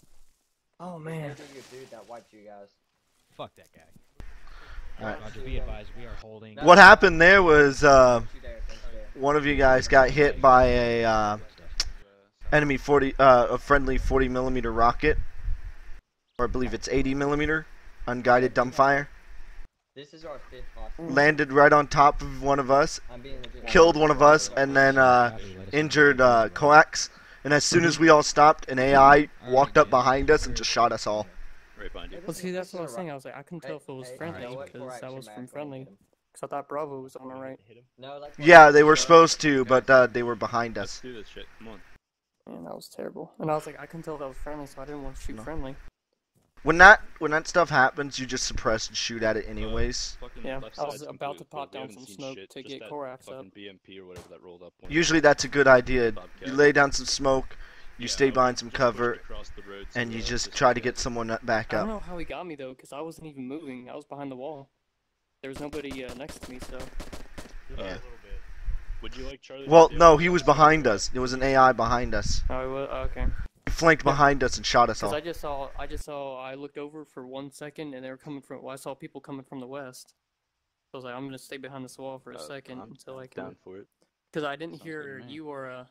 Speaker 5: Oh, man.
Speaker 8: Look at your dude that wiped you guys.
Speaker 7: Fuck that guy.
Speaker 1: Alright.
Speaker 7: Roger, be advised, we are holding.
Speaker 1: What happened there was
Speaker 8: Don't you dare, don't you dare.
Speaker 1: one of you guys got hit by a enemy a friendly 40mm rocket, or I believe it's 80mm unguided dumbfire.
Speaker 8: This is our 5th hostage.
Speaker 1: Landed right on top of one of us,
Speaker 8: I'm being legit.
Speaker 1: killed one of us, and then injured Coax. And as soon as we all stopped, an AI walked up behind us and just shot us all.
Speaker 3: Right behind you.
Speaker 5: Well, see, that's what I was saying. I was like, I couldn't tell if it was
Speaker 8: Hey,
Speaker 5: friendly
Speaker 8: you know what?
Speaker 5: because
Speaker 8: Before
Speaker 5: that
Speaker 8: action
Speaker 5: was
Speaker 8: map,
Speaker 5: from
Speaker 8: go
Speaker 5: friendly.
Speaker 8: hit him.
Speaker 5: Because I thought Bravo was on the right.
Speaker 4: Hit him.
Speaker 8: No, let's
Speaker 1: Yeah, they were supposed to, but they were behind
Speaker 3: Let's
Speaker 1: us.
Speaker 3: do this shit. Come on.
Speaker 5: Man, that was terrible. And I was like, I couldn't tell if that was friendly, so I didn't want to shoot
Speaker 1: No.
Speaker 5: friendly.
Speaker 1: When that stuff happens, you just suppress and shoot at it anyways.
Speaker 3: Fucking
Speaker 5: Yeah,
Speaker 3: left
Speaker 5: I was
Speaker 3: side's
Speaker 5: about to
Speaker 3: complete,
Speaker 5: pop
Speaker 3: we
Speaker 5: down
Speaker 3: haven't
Speaker 5: some
Speaker 3: seen
Speaker 5: smoke
Speaker 3: shit,
Speaker 5: to
Speaker 3: just
Speaker 5: get
Speaker 3: that
Speaker 5: Korax up.
Speaker 3: fucking BMP or whatever that rolled up. when-
Speaker 1: Usually that's a good idea.
Speaker 3: Bobcat.
Speaker 1: You lay down some smoke, you
Speaker 3: Yeah,
Speaker 1: stay
Speaker 3: I
Speaker 1: behind some
Speaker 3: just pushed
Speaker 1: cover,
Speaker 3: across the road to
Speaker 1: and you
Speaker 3: the-
Speaker 1: just
Speaker 3: this
Speaker 1: try to
Speaker 3: way.
Speaker 1: get someone back
Speaker 5: I don't
Speaker 1: up.
Speaker 5: know how he got me though, because I wasn't even moving. I was behind the wall. There was nobody next to me, so.
Speaker 4: Just a little bit.
Speaker 3: Would you like Charlie? to
Speaker 1: Well,
Speaker 3: do
Speaker 1: no,
Speaker 3: it?
Speaker 1: he was behind us. There was an AI behind us.
Speaker 5: Oh, he was? Okay.
Speaker 1: He flanked behind us and shot us
Speaker 5: Because
Speaker 1: all.
Speaker 5: I looked over for 1 second, and they were coming from. Well, I saw people coming from the west. So I was like, I'm gonna stay behind this wall for a second
Speaker 3: I'm
Speaker 5: until I
Speaker 3: down
Speaker 5: can.
Speaker 3: for it.
Speaker 5: Because I didn't
Speaker 2: Sounds
Speaker 5: hear
Speaker 2: good to me.
Speaker 5: you or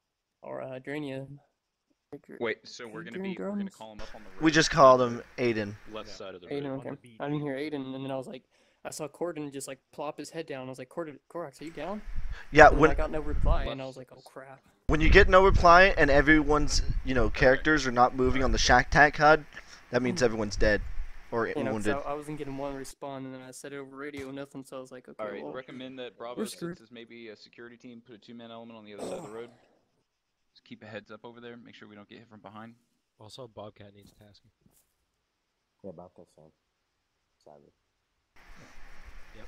Speaker 5: Drania.
Speaker 2: Wait, so we're gonna
Speaker 5: Doing
Speaker 2: call him up on the road.
Speaker 1: We just called him Aiden.
Speaker 3: Left side of the
Speaker 5: Aiden,
Speaker 3: road.
Speaker 5: okay.
Speaker 4: On the beach.
Speaker 5: I didn't hear Aiden, and then I was like, I saw Corden just like plop his head down. I was like, Corax, are you down?
Speaker 1: Yeah,
Speaker 5: And then
Speaker 1: when
Speaker 5: I got no reply, and I was like, oh crap.
Speaker 1: when you get no reply and everyone's characters are not moving on the Shack Tac HUD, that means everyone's dead or
Speaker 5: You know, 'cause
Speaker 1: wounded.
Speaker 5: I wasn't getting one respawn, and then I said it over radio, nothing. So I was like, okay,
Speaker 11: Alright,
Speaker 5: well,
Speaker 11: recommend that Bravo
Speaker 5: we're screwed.
Speaker 11: 6 is maybe a security team, put a 2-man element on the other side of the road. Just keep a heads up over there, make sure we don't get hit from behind.
Speaker 10: Also, Bobcat needs tasking.
Speaker 12: Yeah, about that side. Savage.
Speaker 10: Yep.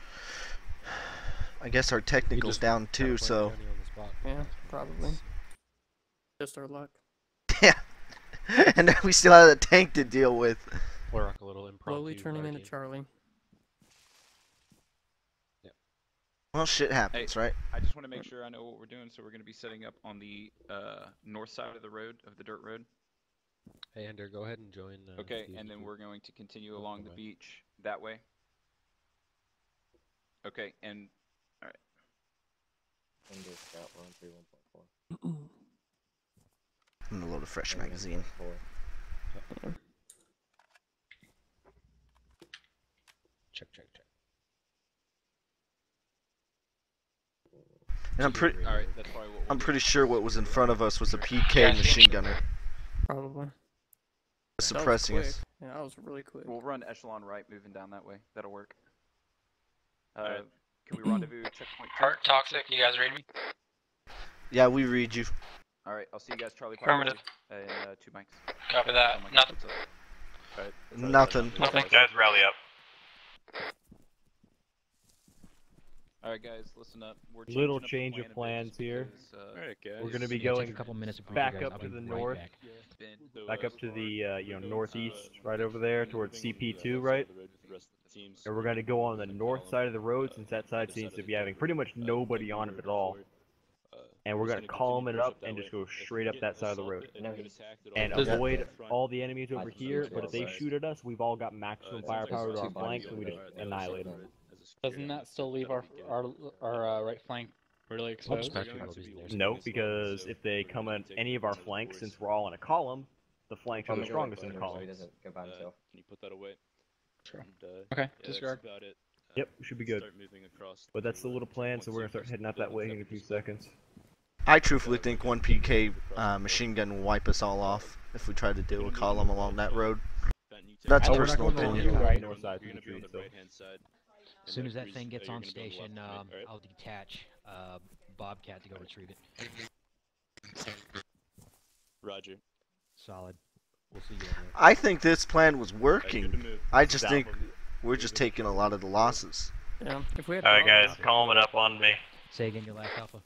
Speaker 1: I guess our technical's down too, so.
Speaker 5: Yeah, probably. Just our luck.
Speaker 1: Yeah. And then we still have a tank to deal with.
Speaker 10: Or like a little impromptu.
Speaker 5: Slowly turning into Charlie.
Speaker 1: Well, shit happens, right?
Speaker 11: I just want to make sure I know what we're doing, so we're going to be setting up on the north side of the road, of the dirt road.
Speaker 10: Hey, Ender, go ahead and join.
Speaker 11: Okay, and then we're going to continue along the beach that way. Okay, and alright.
Speaker 12: Ender Scout 131.4.
Speaker 1: I'm gonna load a fresh magazine.
Speaker 10: Check.
Speaker 1: And I'm pretty.
Speaker 11: Alright, that's probably what we'll
Speaker 1: I'm
Speaker 11: do.
Speaker 1: pretty sure what was in front of us was a PK machine gunner.
Speaker 5: Probably.
Speaker 1: Suppressing
Speaker 5: that was
Speaker 1: us.
Speaker 5: quick. Yeah, that was really quick.
Speaker 11: We'll run echelon right, moving down that way. That'll work. Can we rendezvous checkpoint 2?
Speaker 6: Heart Toxic, you guys read me?
Speaker 1: Yeah, we read you.
Speaker 11: Alright, I'll see you guys Charlie
Speaker 6: Affirmative.
Speaker 11: in 2 mics.
Speaker 6: Copy that.
Speaker 11: Oh my God,
Speaker 6: Nothing.
Speaker 11: what's up? Alright,
Speaker 1: Nothing.
Speaker 9: Guys, rally up.
Speaker 11: Alright guys, listen up. We're
Speaker 4: Little
Speaker 11: changing
Speaker 4: change
Speaker 11: up
Speaker 4: of plans here.
Speaker 3: Alright, guys.
Speaker 4: We're going to be
Speaker 7: It's gonna
Speaker 4: going
Speaker 7: take a couple minutes to brief
Speaker 4: back
Speaker 7: you guys.
Speaker 4: up
Speaker 7: I'll
Speaker 4: to
Speaker 7: be
Speaker 4: the
Speaker 7: right
Speaker 4: north,
Speaker 7: back.
Speaker 4: back up to the northeast, right over there towards CP2, right? And we're going to go on the north side of the road since that side seems to be having pretty much nobody on it at all. And we're going to column it up and just go straight up that side of the road. And avoid all the enemies over here, but if they shoot at us, we've all got maximum firepower to our flanks and we just annihilate them.
Speaker 2: Doesn't that still leave our right flank really exposed?
Speaker 4: No, because if they come at any of our flanks, since we're all in a column, the flanks are the strongest in the column.
Speaker 3: Can you put that away?
Speaker 2: Sure.
Speaker 3: And,
Speaker 2: Okay,
Speaker 3: yeah,
Speaker 2: disregard.
Speaker 3: That's about it.
Speaker 4: Yep, we should be good.
Speaker 3: Start moving across
Speaker 4: But that's the little plan, so we're gonna start heading out that way in a few seconds.
Speaker 1: I truthfully think one PK machine gun will wipe us all off if we try to do a column along that road. That's
Speaker 4: Oh, we're not
Speaker 1: personal
Speaker 4: going along
Speaker 1: opinion.
Speaker 4: the
Speaker 2: Right.
Speaker 4: north side
Speaker 3: You're
Speaker 4: of the
Speaker 3: gonna be on
Speaker 4: tree,
Speaker 3: the
Speaker 4: so.
Speaker 3: right-hand side.
Speaker 7: As soon as that thing gets
Speaker 3: you're
Speaker 7: on
Speaker 3: gonna go
Speaker 7: station,
Speaker 3: left, right?
Speaker 7: I'll detach Bobcat to go retrieve it.
Speaker 3: Roger.
Speaker 7: Solid. We'll see you over there.
Speaker 1: I think this plan was
Speaker 3: Alright, good to
Speaker 1: working.
Speaker 3: move.
Speaker 1: I just
Speaker 4: South
Speaker 1: think
Speaker 4: of-
Speaker 1: we're just taking a lot of the losses.
Speaker 5: Yeah, if we had
Speaker 9: Alright,
Speaker 5: Bravo-
Speaker 9: guys, calm it up on me.
Speaker 7: Say again your last alpha.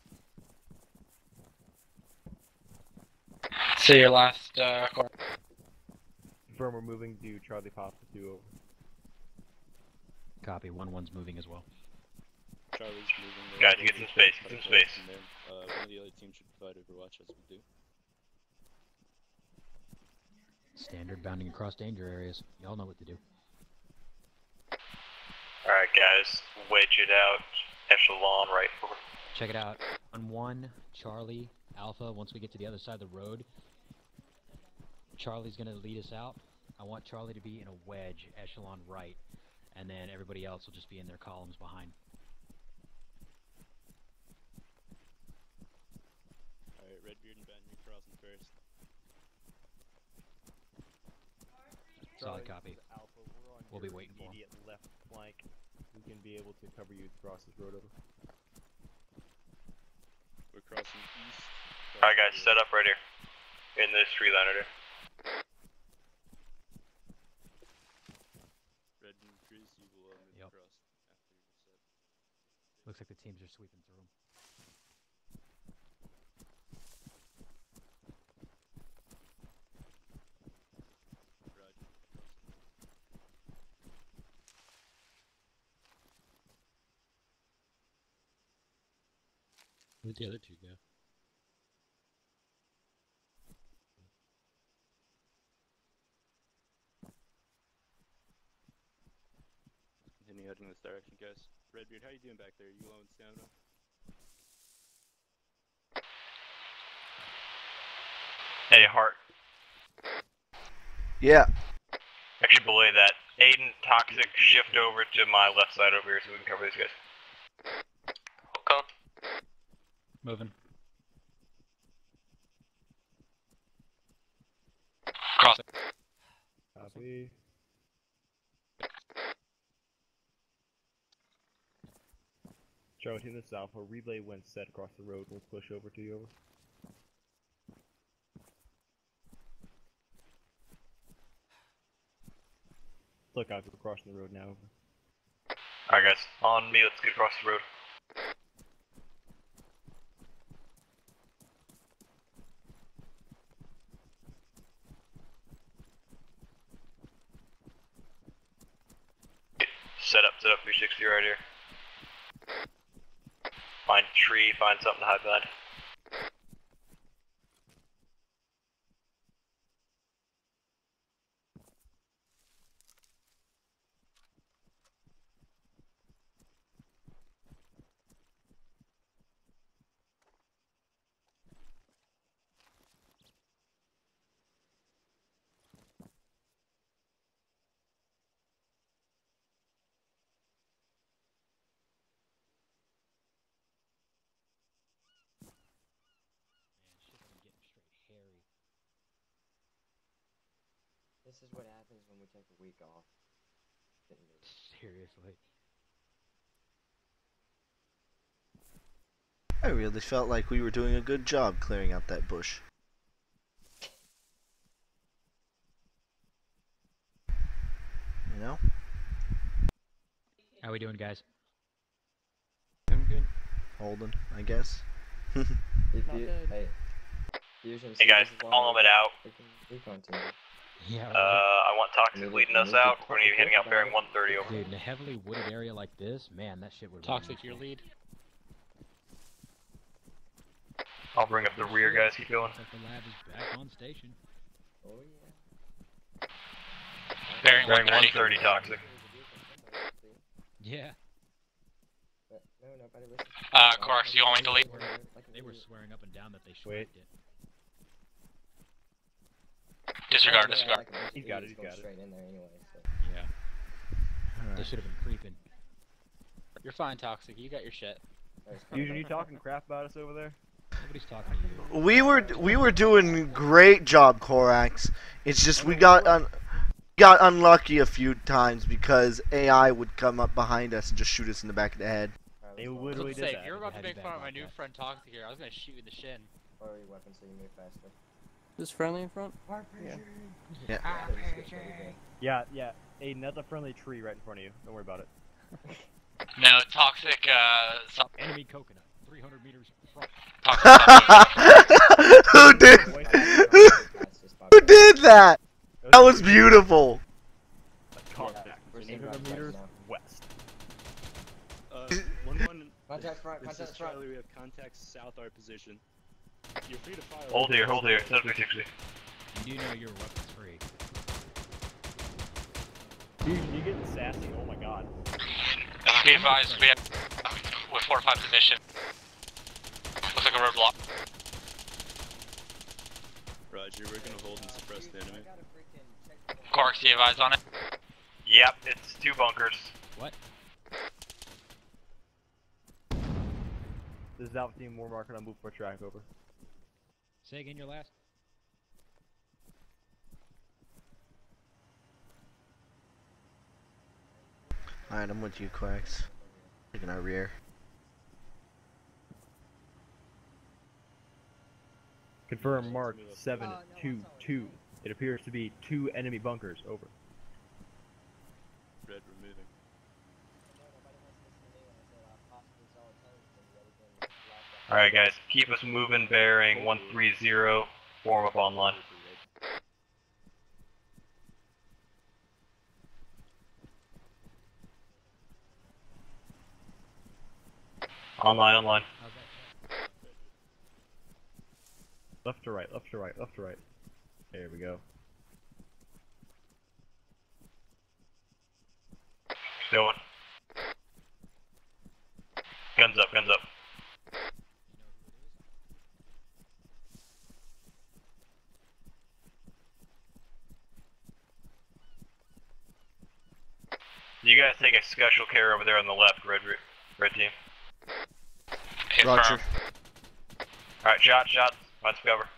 Speaker 6: See your last,
Speaker 4: Confirm we're moving to Charlie Papa 2 over.
Speaker 7: Copy. 1-1's moving as well.
Speaker 3: Charlie's moving there.
Speaker 9: Guys, get some space, get some space.
Speaker 3: From there. One of the other teams should provide Overwatch as we do.
Speaker 7: Standard bounding across danger areas. Y'all know what to do.
Speaker 9: Alright, guys, wedge it out. Echelon right forward.
Speaker 7: Check it out. On 1, Charlie, Alpha, once we get to the other side of the road, Charlie's gonna lead us out. I want Charlie to be in a wedge, echelon right, and then everybody else will just be in their columns behind.
Speaker 3: Alright, Redbeard and Ben, you're crossing first.
Speaker 7: Solid copy.
Speaker 4: Alpha, we're on
Speaker 7: We'll be
Speaker 4: your
Speaker 7: waiting for 'em.
Speaker 4: immediate left flank. We can be able to cover you across this road over.
Speaker 3: We're crossing east.
Speaker 9: Alright, guys, set up right here. In this tree line right here.
Speaker 3: Red and Chris, you will move
Speaker 7: Yep.
Speaker 3: across after you're set.
Speaker 7: Looks like the teams are sweeping through 'em.
Speaker 3: Roger. Crossing north.
Speaker 10: Where'd the other two go?
Speaker 3: Continue heading this direction, guys. Redbeard, how you doing back there? You low on stamina?
Speaker 9: Hey, Hart.
Speaker 1: Yeah.
Speaker 9: Actually, belay that. Aiden, Toxic, shift over to my left side over here so we can cover these guys.
Speaker 6: Okay.
Speaker 7: Moving.
Speaker 6: Cross.
Speaker 4: Copy. Charlie, team this south. Our relay went set across the road. We'll push over to you. Over. Look out, we're crossing the road now. Over.
Speaker 9: Alright guys, on me, let's get across the road. Set up 360 right here. Find a tree, find something to hide behind.
Speaker 8: This is what happens when we take a week off.
Speaker 7: Seriously.
Speaker 1: I really felt like we were doing a good job clearing out that bush. You know?
Speaker 7: How we doing, guys?
Speaker 10: I'm good.
Speaker 1: Holding, I guess.
Speaker 8: If you, hey, Fusion,
Speaker 9: Hey guys, call them it out.
Speaker 8: Recon team.
Speaker 7: Yeah.
Speaker 9: I want Toxic leading us out. We're gonna be heading out bearing 130 over.
Speaker 7: Dude, in a heavily wooded area like this, man, that shit would.
Speaker 2: Toxic, your lead.
Speaker 9: I'll bring up the rear, guys. Keep going.
Speaker 7: Looks like the lab is back on station.
Speaker 8: Oh yeah.
Speaker 6: Bearing
Speaker 9: 130 Toxic.
Speaker 7: Yeah.
Speaker 8: But no, nobody listens.
Speaker 6: Corax, you want me to lead?
Speaker 7: They were swearing up and down that they shredded it.
Speaker 6: Disregard, disregard.
Speaker 4: He's got it, he's got it.
Speaker 8: Straight in there anyway, so.
Speaker 7: Yeah. They should have been creeping.
Speaker 2: You're fine, Toxic. You got your shit.
Speaker 4: Fusion, you talking crap about us over there?
Speaker 7: Nobody's talking to you.
Speaker 1: We were doing great job, Corax. It's just we got unlucky a few times because AI would come up behind us and just shoot us in the back of the head.
Speaker 4: They literally did that.
Speaker 2: You're about to make fun of my new friend Toxic here. I was gonna shoot you in the shin.
Speaker 8: Or your weapon so you move faster.
Speaker 5: This friendly in front?
Speaker 8: Yeah.
Speaker 1: Yeah.
Speaker 4: Yeah. Aiden, that's a friendly tree right in front of you. Don't worry about it.
Speaker 6: No, Toxic,
Speaker 7: Enemy coconut, 300 meters front.
Speaker 1: Who did? Who did that? That was beautiful.
Speaker 4: Contact. 800 meters west.
Speaker 3: 1-1.
Speaker 8: Contact front,
Speaker 3: This
Speaker 8: contact
Speaker 3: is
Speaker 8: front.
Speaker 3: Charlie, we have contacts south our position. You're free to fire.
Speaker 9: Hold here, set up 360.
Speaker 7: You do know you're weapons free.
Speaker 4: Fusion, you getting sassy? Oh my god.
Speaker 6: be advised, we have with 4-5 position. Looks like a roadblock.
Speaker 3: Roger, we're gonna hold and suppress the enemy.
Speaker 6: Corax, do you advise on it?
Speaker 9: Yep, it's 2 bunkers.
Speaker 7: What?
Speaker 4: This is Alpha Team War Market on move for track, over.
Speaker 7: Say again your last?
Speaker 1: Alright, I'm with you, Corax. Taking our rear.
Speaker 4: Confirm mark 722. It appears to be 2 enemy bunkers, over.
Speaker 3: Red, we're moving.
Speaker 9: Alright guys, keep us moving, bearing 130, form up online. Online.
Speaker 4: Left to right, left to right, left to right. There we go.
Speaker 9: Still one. Guns up, guns up. You guys take a special care over there on the left, red team.
Speaker 1: Roger.
Speaker 9: Alright, shots. Find some cover.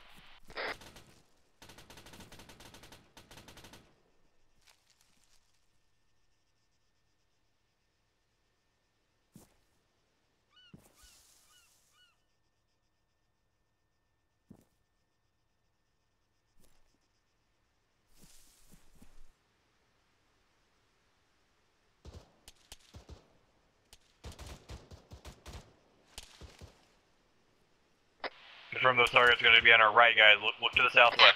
Speaker 9: Confirm those targets are going to be on our right, guys. Look to the southwest.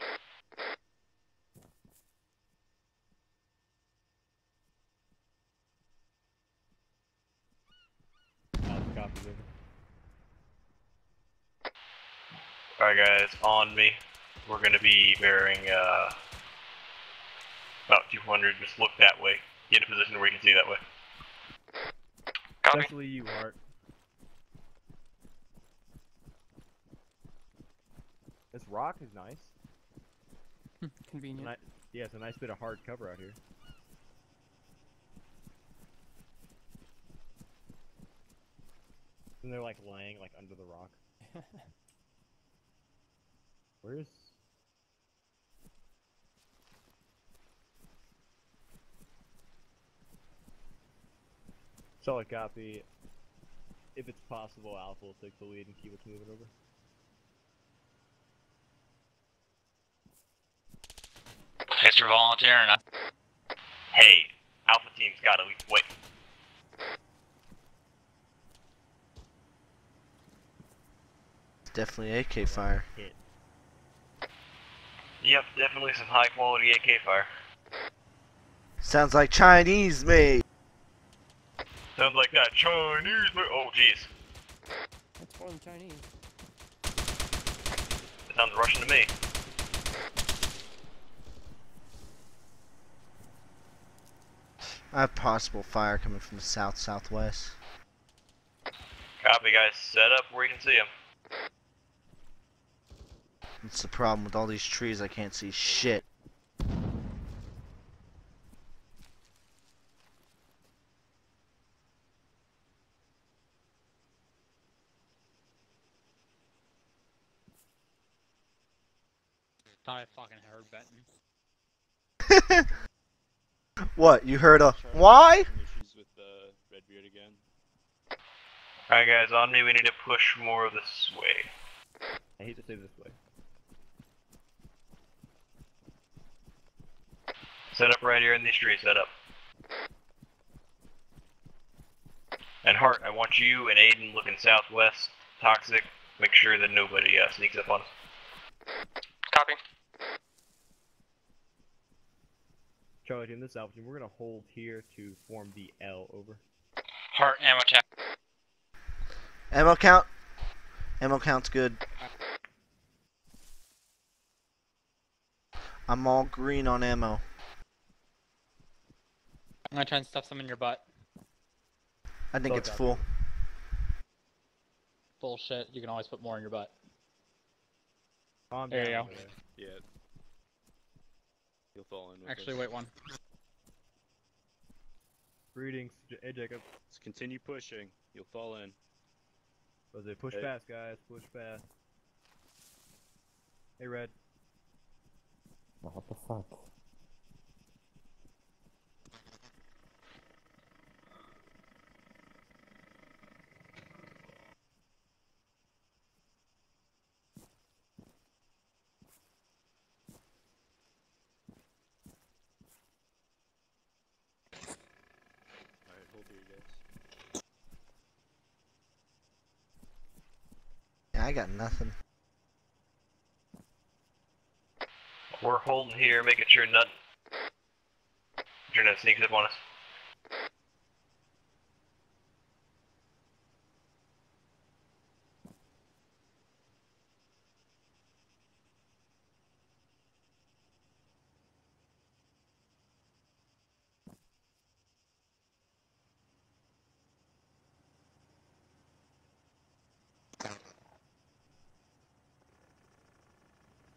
Speaker 9: Alright guys, on me. We're going to be bearing about 200. Just look that way. Get in a position where you can see that way.
Speaker 4: Copy. Especially you, Hart. This rock is nice.
Speaker 5: Convenient.
Speaker 4: Yeah, it's a nice bit of hard cover out here. And they're like laying like under the rock. Where's... Solid copy. If it's possible, Alpha will take the lead and keep us moving over.
Speaker 9: Thanks for volunteering. Hey, Alpha Team's gotta lead the way.
Speaker 1: It's definitely AK fire.
Speaker 9: Yep, definitely some high quality AK fire.
Speaker 1: Sounds like Chinese made.
Speaker 9: Sounds like that Chinese made. Oh jeez.
Speaker 5: That's foreign Chinese.
Speaker 9: It sounds Russian to me.
Speaker 1: I have possible fire coming from the southwest.
Speaker 9: Copy guys, set up where you can see them.
Speaker 1: That's the problem with all these trees, I can't see shit.
Speaker 2: Thought I fucking heard Benton.
Speaker 1: What? You heard a why?
Speaker 9: Alright guys, on me, we need to push more this way.
Speaker 4: I hate to say this way.
Speaker 9: Set up right here in these trees, set up. And Hart, I want you and Aiden looking southwest, toxic, make sure that nobody sneaks up on us.
Speaker 6: Copy.
Speaker 4: Charlie team, this Alpha team, we're gonna hold here to form the L, over.
Speaker 6: Hart, ammo check.
Speaker 1: Ammo count? Ammo count's good. I'm all green on ammo.
Speaker 2: I'm gonna try and stuff some in your butt.
Speaker 1: I think it's full.
Speaker 2: Bullshit. You can always put more in your butt.
Speaker 4: Calm
Speaker 2: there
Speaker 4: down,
Speaker 2: you go.
Speaker 3: Yeah. You'll fall in with
Speaker 2: Actually,
Speaker 3: us.
Speaker 2: wait one.
Speaker 4: Greetings, hey Jacob.
Speaker 3: Let's continue pushing. You'll fall in.
Speaker 4: Was it push
Speaker 3: Hey.
Speaker 4: fast, guys? Push fast. Hey, Red.
Speaker 12: What the fuck?
Speaker 3: Alright, hold here, guys.
Speaker 1: Yeah, I got nothing.
Speaker 9: We're holding here, making sure none sneaks up on us.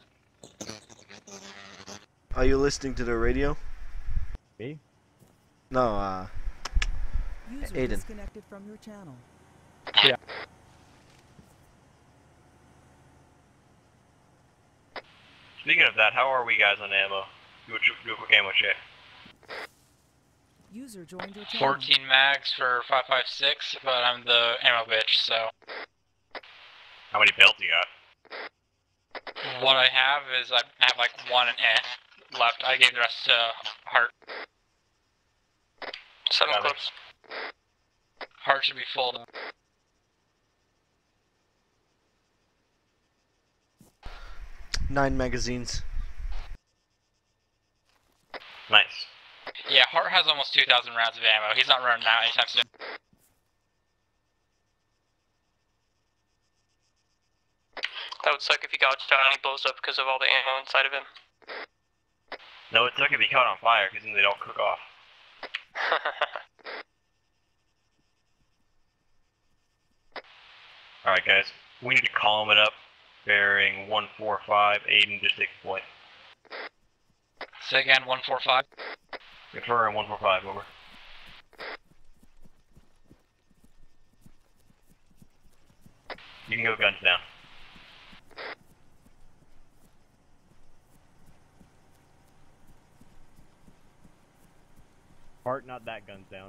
Speaker 1: Are you listening to the radio?
Speaker 4: Me?
Speaker 1: No,
Speaker 13: User
Speaker 1: Aiden.
Speaker 13: disconnected from your channel.
Speaker 4: Yeah.
Speaker 9: Speaking of that, how are we guys on ammo? Do a quick ammo check.
Speaker 13: User joined your channel.
Speaker 6: 14 mags for 5.56, but I'm the ammo bitch, so.
Speaker 9: How many belts you got?
Speaker 6: What I have is I have like one left. I gave the rest to Heart. 7
Speaker 9: Got it.
Speaker 6: clips. Heart should be full.
Speaker 1: 9 magazines.
Speaker 9: Nice.
Speaker 6: Yeah, Heart has almost 2,000 rounds of ammo. He's not running out anytime soon.
Speaker 14: That would suck if he got shot and he blows up because of all the ammo inside of him.
Speaker 9: No, it's not gonna be caught on fire because then they don't cook off. Alright guys, we need to calm it up. Bearing 145, Aiden, just take the point.
Speaker 6: Say again, 145.
Speaker 9: Confirm 145, over. You can go guns down.
Speaker 4: Heart, not that guns down.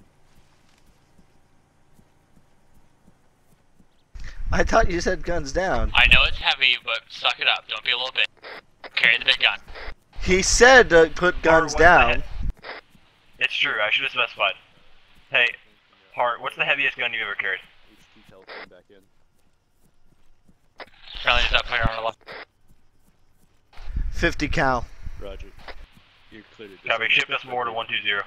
Speaker 1: I thought you said guns down.
Speaker 6: I know it's heavy, but suck it up. Don't be a little bit. Carry the big gun.
Speaker 1: He said to put guns down.
Speaker 9: It's true, I should have specified. Hey, Hart, what's the heaviest gun you ever carried?
Speaker 6: Friendly is up player on the left.
Speaker 1: 50 cal.
Speaker 3: Roger. You're clear to
Speaker 9: Copy, ship us more to 120.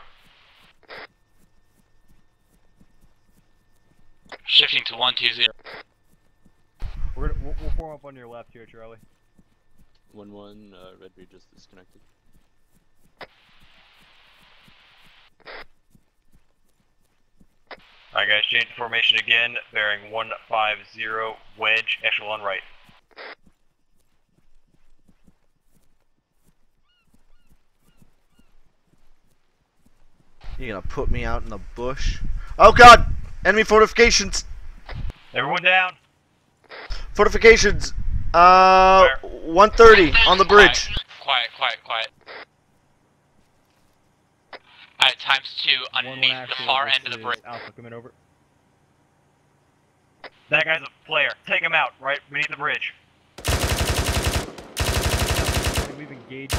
Speaker 6: Shifting to 120.
Speaker 4: We'll form up on your left here, Charlie.
Speaker 3: 1-1, Red Reed just disconnected.
Speaker 9: Alright guys, change the formation again, bearing 150, wedge, echelon right.
Speaker 1: You gonna put me out in the bush? Oh god! Enemy fortifications!
Speaker 9: Everyone down!
Speaker 1: Fortifications! 130 on the bridge.
Speaker 6: Quiet. Alright, ×2 underneath the far end of the bridge.
Speaker 4: Alpha coming over.
Speaker 9: That guy's a player. Take him out, right beneath the bridge.
Speaker 4: We've engaged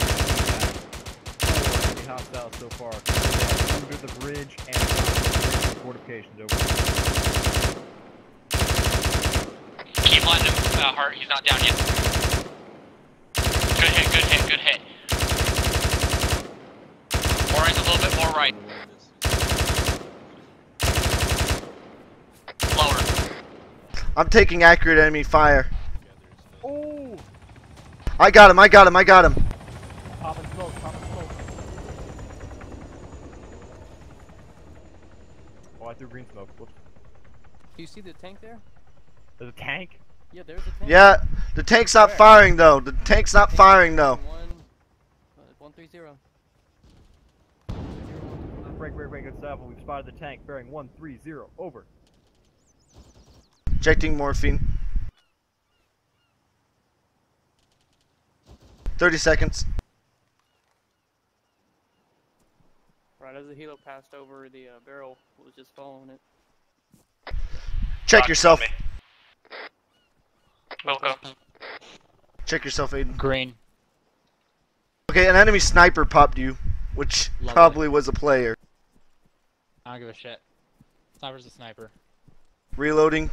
Speaker 4: the hostiles so far. Under the bridge and fortifications over.
Speaker 6: Keep on him, Hart. He's not down yet. Good hit. More in a little bit more right. Lower.
Speaker 1: I'm taking accurate enemy fire.
Speaker 4: Oh!
Speaker 1: I got him.
Speaker 4: Popping smoke. Oh, I threw green smoke. Whoops.
Speaker 5: Do you see the tank there?
Speaker 4: There's a tank?
Speaker 5: Yeah, there's a tank.
Speaker 1: Yeah, the tank's not firing though.
Speaker 5: 130.
Speaker 4: Break, good stuff. We've spotted the tank bearing 130. Over.
Speaker 1: Injecting morphine. 30 seconds.
Speaker 5: Right as the helo passed over, the barrel was just following it.
Speaker 1: Check yourself.
Speaker 6: Welcome.
Speaker 1: Check yourself, Aiden.
Speaker 2: Green.
Speaker 1: Okay, an enemy sniper popped you, which
Speaker 2: Lovely.
Speaker 1: probably was a player.
Speaker 2: I don't give a shit. Sniper's a sniper.
Speaker 1: Reloading.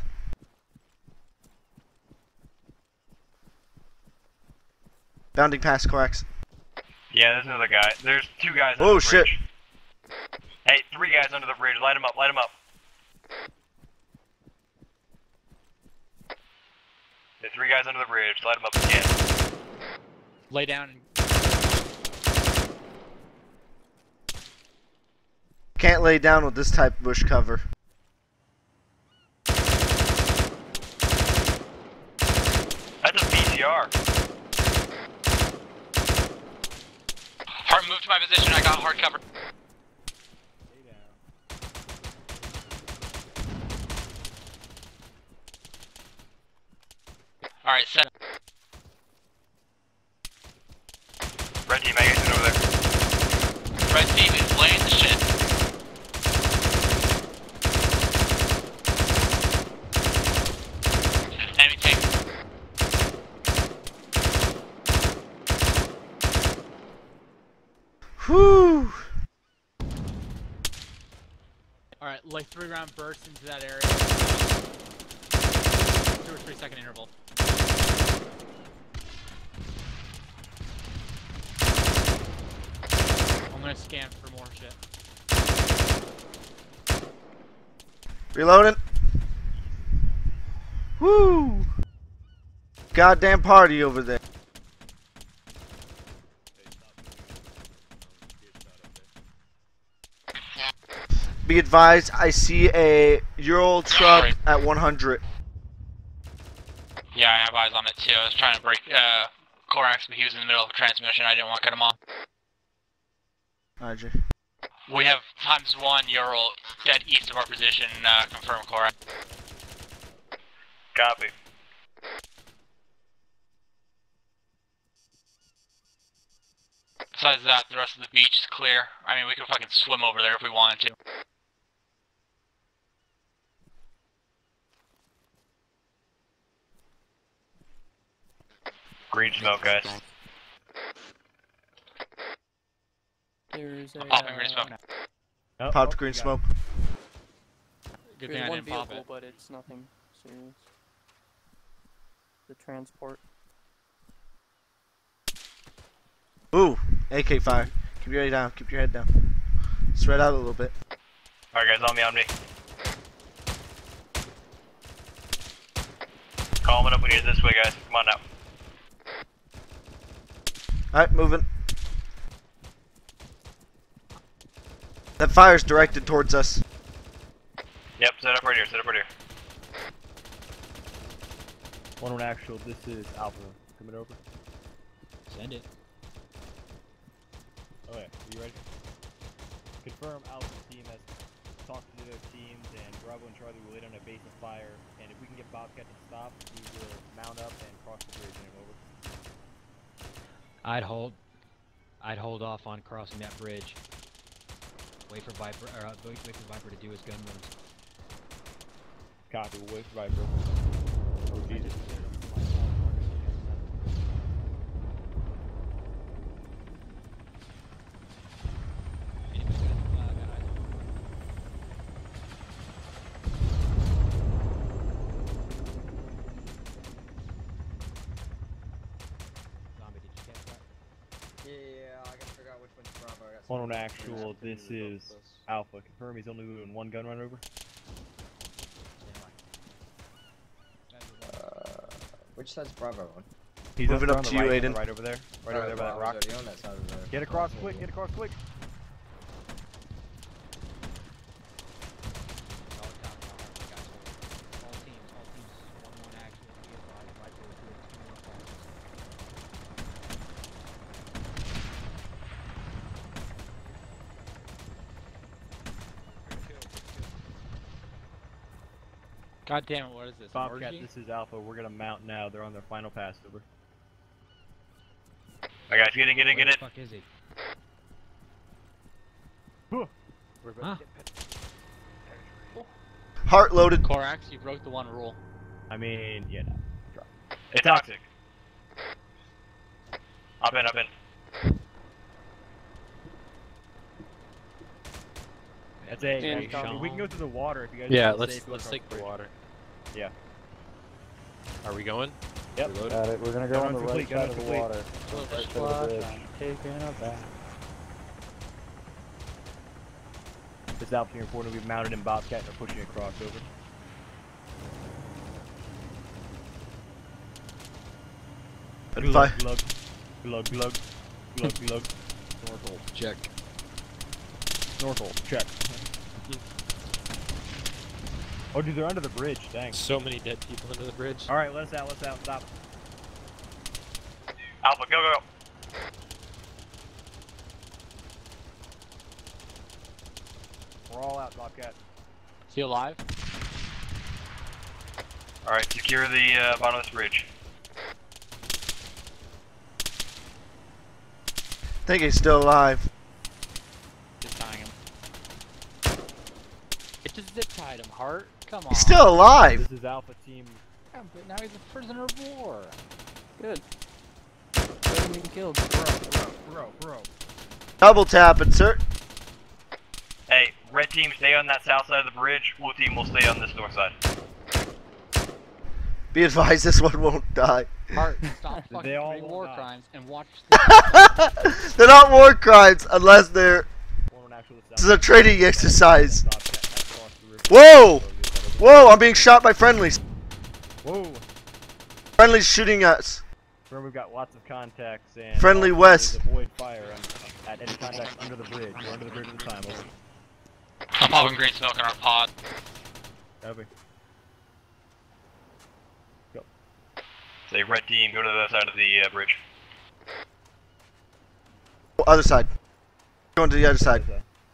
Speaker 1: Bounding past Corax.
Speaker 9: Yeah, there's another guy. There's 2 guys under
Speaker 1: Oh
Speaker 9: the
Speaker 1: shit.
Speaker 9: bridge. Hey, 3 guys under the bridge. Light them up. There's 3 guys under the bridge. Light them up again.
Speaker 2: Lay down and
Speaker 1: Can't lay down with this type of bush cover.
Speaker 9: That's a BTR.
Speaker 6: Hart, move to my position. I got hard cover. Alright, set.
Speaker 9: Red team, how you guys doing over there?
Speaker 6: Red team is laying the shit. Enemy tank.
Speaker 1: Whew.
Speaker 2: Alright, like 3-round bursts into that area. 2 or 3 second interval. I'm gonna scan for more shit.
Speaker 1: Reloading. Woo! Goddamn party over there. Be advised, I see a Euro truck at 100.
Speaker 6: Yeah, I have eyes on it too. I was trying to break Korax, but he was in the middle of a transmission. I didn't want to cut him off.
Speaker 1: Roger.
Speaker 6: We have ×1 Ural dead east of our position. Confirm Korax.
Speaker 9: Copy.
Speaker 6: Besides that, the rest of the beach is clear. I mean, we could fucking swim over there if we wanted to.
Speaker 9: Green smoke, guys.
Speaker 14: There's a.
Speaker 6: Popping green smoke.
Speaker 1: Popped green smoke.
Speaker 2: Good thing
Speaker 14: There's
Speaker 2: I
Speaker 14: one
Speaker 2: didn't pop
Speaker 14: vehicle,
Speaker 2: it.
Speaker 14: but it's nothing serious. The transport.
Speaker 1: Ooh, AK fire. Keep your head down. Keep your head down. Spread out a little bit.
Speaker 9: Alright guys, on me. Calming up, we need it this way guys. Come on now.
Speaker 1: Alright, moving. That fire's directed towards us.
Speaker 9: Yep, set up right here, set up right here.
Speaker 4: 1-1 actual, this is Alpha. Coming over.
Speaker 7: Send it.
Speaker 4: Okay, are you ready? Confirm Alpha team has talked to the other teams, and Bravo and Charlie will lay down a base of fire, and if we can get Bobcat to stop, we will mount up and cross the bridge and over.
Speaker 7: I'd hold off on crossing that bridge. Wait for Viper to do his gun runs.
Speaker 4: Copy, we'll wait for Viper. Oh Jesus.
Speaker 8: Yeah, I gotta figure out which one's Bravo. I got some
Speaker 4: 1-1 actual, this is Alpha. Confirm he's only doing 1 gun run over.
Speaker 8: Which side's Bravo on?
Speaker 4: He's
Speaker 1: moving up
Speaker 4: on
Speaker 1: to
Speaker 4: the
Speaker 1: you,
Speaker 4: right,
Speaker 1: Aiden.
Speaker 4: Right over there. Right over there by that rock.
Speaker 8: Already on that side of the
Speaker 4: Get across quick, get across quick.
Speaker 7: All teams, 1-1 action. Be advised, Viper is doing 2 more fires.
Speaker 2: God damn it, what is this?
Speaker 4: Bobcat,
Speaker 2: Emergency?
Speaker 4: this is Alpha. We're gonna mount now. They're on their final pass over.
Speaker 9: Alright guys, get in.
Speaker 7: Where the fuck is he?
Speaker 2: Huh?
Speaker 1: Heart loaded.
Speaker 2: Korax, you broke the 1 rule.
Speaker 4: I mean, yeah, no.
Speaker 9: It's toxic. Up in.
Speaker 4: That's a.
Speaker 14: And
Speaker 4: We can go through the water if you guys.
Speaker 10: Yeah,
Speaker 4: feel
Speaker 10: let's
Speaker 4: safe, go
Speaker 10: let's
Speaker 4: across
Speaker 10: take the
Speaker 4: bridge.
Speaker 10: water.
Speaker 4: Yeah.
Speaker 10: Are we going?
Speaker 4: Yep.
Speaker 10: Reloaded?
Speaker 12: Got it. We're gonna go on the right side of the
Speaker 4: complete.
Speaker 12: water. Right side of the bridge.
Speaker 10: Taking a bath.
Speaker 4: This Alpha team reporting we've mounted in Bobcat and are pushing across over.
Speaker 1: Fire.
Speaker 4: Glug.
Speaker 10: Northhold, check.
Speaker 4: Northhold, check. Oh, dude, they're under the bridge. Dang.
Speaker 10: So many dead people under the bridge.
Speaker 4: All right, let us out. Stop.
Speaker 9: Alpha, go.
Speaker 4: We're all out, Bobcat.
Speaker 2: Is he alive?
Speaker 9: Alright, secure the bottom of this bridge.
Speaker 1: think he's still alive.
Speaker 2: Just tying him. It just zip tied him, Hart. Come on.
Speaker 1: He's still alive.
Speaker 4: This is Alpha Team.
Speaker 2: Yeah, but now he's a prisoner of war. Good. Doesn't even killed. Bro.
Speaker 1: Double tapping, sir.
Speaker 9: Hey, red team, stay on that south side of the bridge. Blue team will stay on this north side.
Speaker 1: Be advised, this one won't die.
Speaker 2: Hart, stop fucking committing war crimes and watch.
Speaker 1: They're not war crimes unless they're. This is a training exercise. Whoa! Whoa! I'm being shot by friendlies.
Speaker 4: Whoa!
Speaker 1: Friendlies shooting us.
Speaker 4: Remember, we've got lots of contacts and.
Speaker 1: Friendly west.
Speaker 4: Avoid fire at any contacts under the bridge. We're under the bridge at the time. Over.
Speaker 6: I'm popping green smoke in our pod.
Speaker 4: Over. Go.
Speaker 9: Say, red team, go to the other side of the bridge.
Speaker 1: Other side. Going to the other side.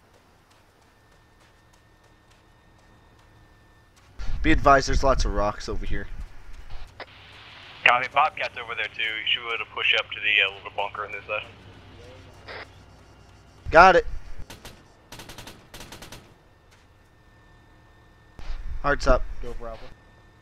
Speaker 1: Be advised, there's lots of rocks over here.
Speaker 9: Copy, Bobcat's over there too. You should be able to push up to the little bunker on this side.
Speaker 1: Got it. Hearts up.
Speaker 4: Go for Alpha.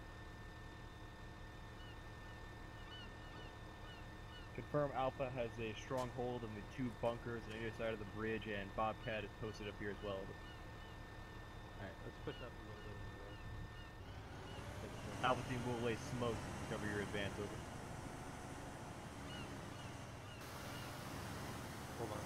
Speaker 4: Confirm Alpha has a stronghold in the 2 bunkers on either side of the bridge, and Bobcat is posted up here as well.
Speaker 10: Alright, let's push up a little bit.
Speaker 4: Alpha team will lay smoke to cover your advance. Over.
Speaker 10: Hold on.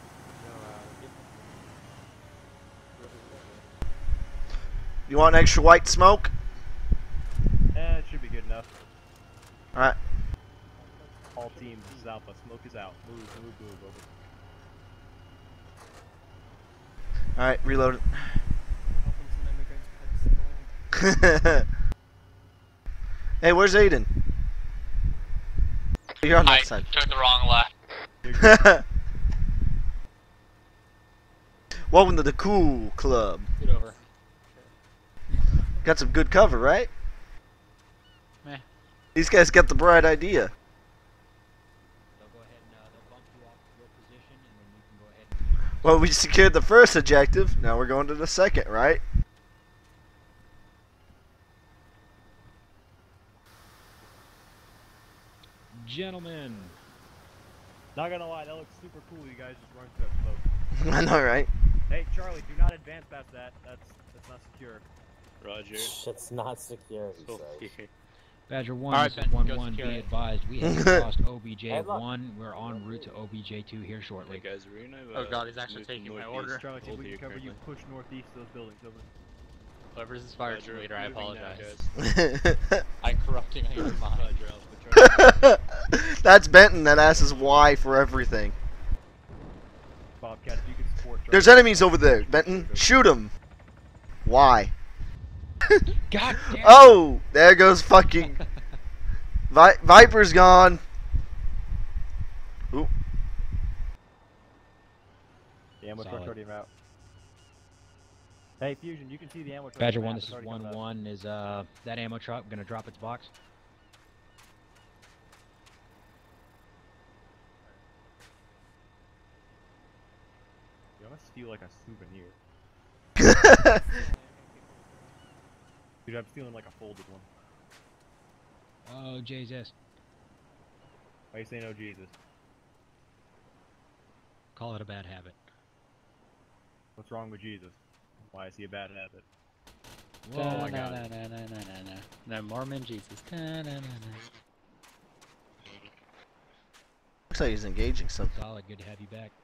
Speaker 1: You want extra white smoke?
Speaker 4: It should be good enough.
Speaker 1: Alright.
Speaker 4: All teams, this is Alpha. Smoke is out. Move, over.
Speaker 1: Alright, reload it. Hey, where's Aiden? You're on that side.
Speaker 6: Took the wrong left.
Speaker 1: Welcome to the cool club.
Speaker 2: Get over.
Speaker 1: Got some good cover, right?
Speaker 2: Meh.
Speaker 1: These guys got the bright idea. Well, we secured the first objective. Now we're going to the second, right?
Speaker 7: Gentlemen.
Speaker 4: Not gonna lie, that looks super cool. You guys just run through that smoke.
Speaker 1: I know, right?
Speaker 4: Hey, Charlie, do not advance past that. That's not secure.
Speaker 3: Roger.
Speaker 12: It's not secure, he says.
Speaker 7: Badger 1,
Speaker 2: Alright,
Speaker 7: this is
Speaker 2: Ben,
Speaker 7: 1-1, be
Speaker 2: secure it.
Speaker 7: advised, we have crossed OBJ-1, we're en route to OBJ-2 here shortly.
Speaker 3: Hey guys, we're gonna,
Speaker 2: Oh god, he's actually taking my order.
Speaker 4: Charlie,
Speaker 3: Hold
Speaker 4: we
Speaker 3: here,
Speaker 4: can cover you.
Speaker 3: currently.
Speaker 4: Push northeast of those buildings. Over.
Speaker 2: Whoever's this fire team leader, I
Speaker 3: moving now,
Speaker 2: apologize. I'm corrupting your mind.
Speaker 1: That's Benton that asks why for everything.
Speaker 4: Bobcat, if you could support Charlie.
Speaker 1: There's enemies over there, Benton. Shoot them. Why?
Speaker 7: God damn.
Speaker 1: Oh, there goes fucking Viper's gone. Ooh.
Speaker 4: The ammo truck's already out. Hey, Fusion, you can see the ammo truck.
Speaker 7: Badger
Speaker 4: on the
Speaker 7: 1,
Speaker 4: map.
Speaker 7: this is
Speaker 4: It's already coming up.
Speaker 7: 1-1, is that ammo truck gonna drop its box?
Speaker 4: You almost feel like a souvenir. Dude, I'm feeling like a folded one.
Speaker 7: Oh, Jesus.
Speaker 4: Why are you saying oh Jesus?
Speaker 7: Call it a bad habit.
Speaker 4: What's wrong with Jesus? Why is he a bad habit?
Speaker 2: Oh my god. No, Mormon Jesus.
Speaker 1: Looks like he's engaging something.
Speaker 7: Solid, good to have you back.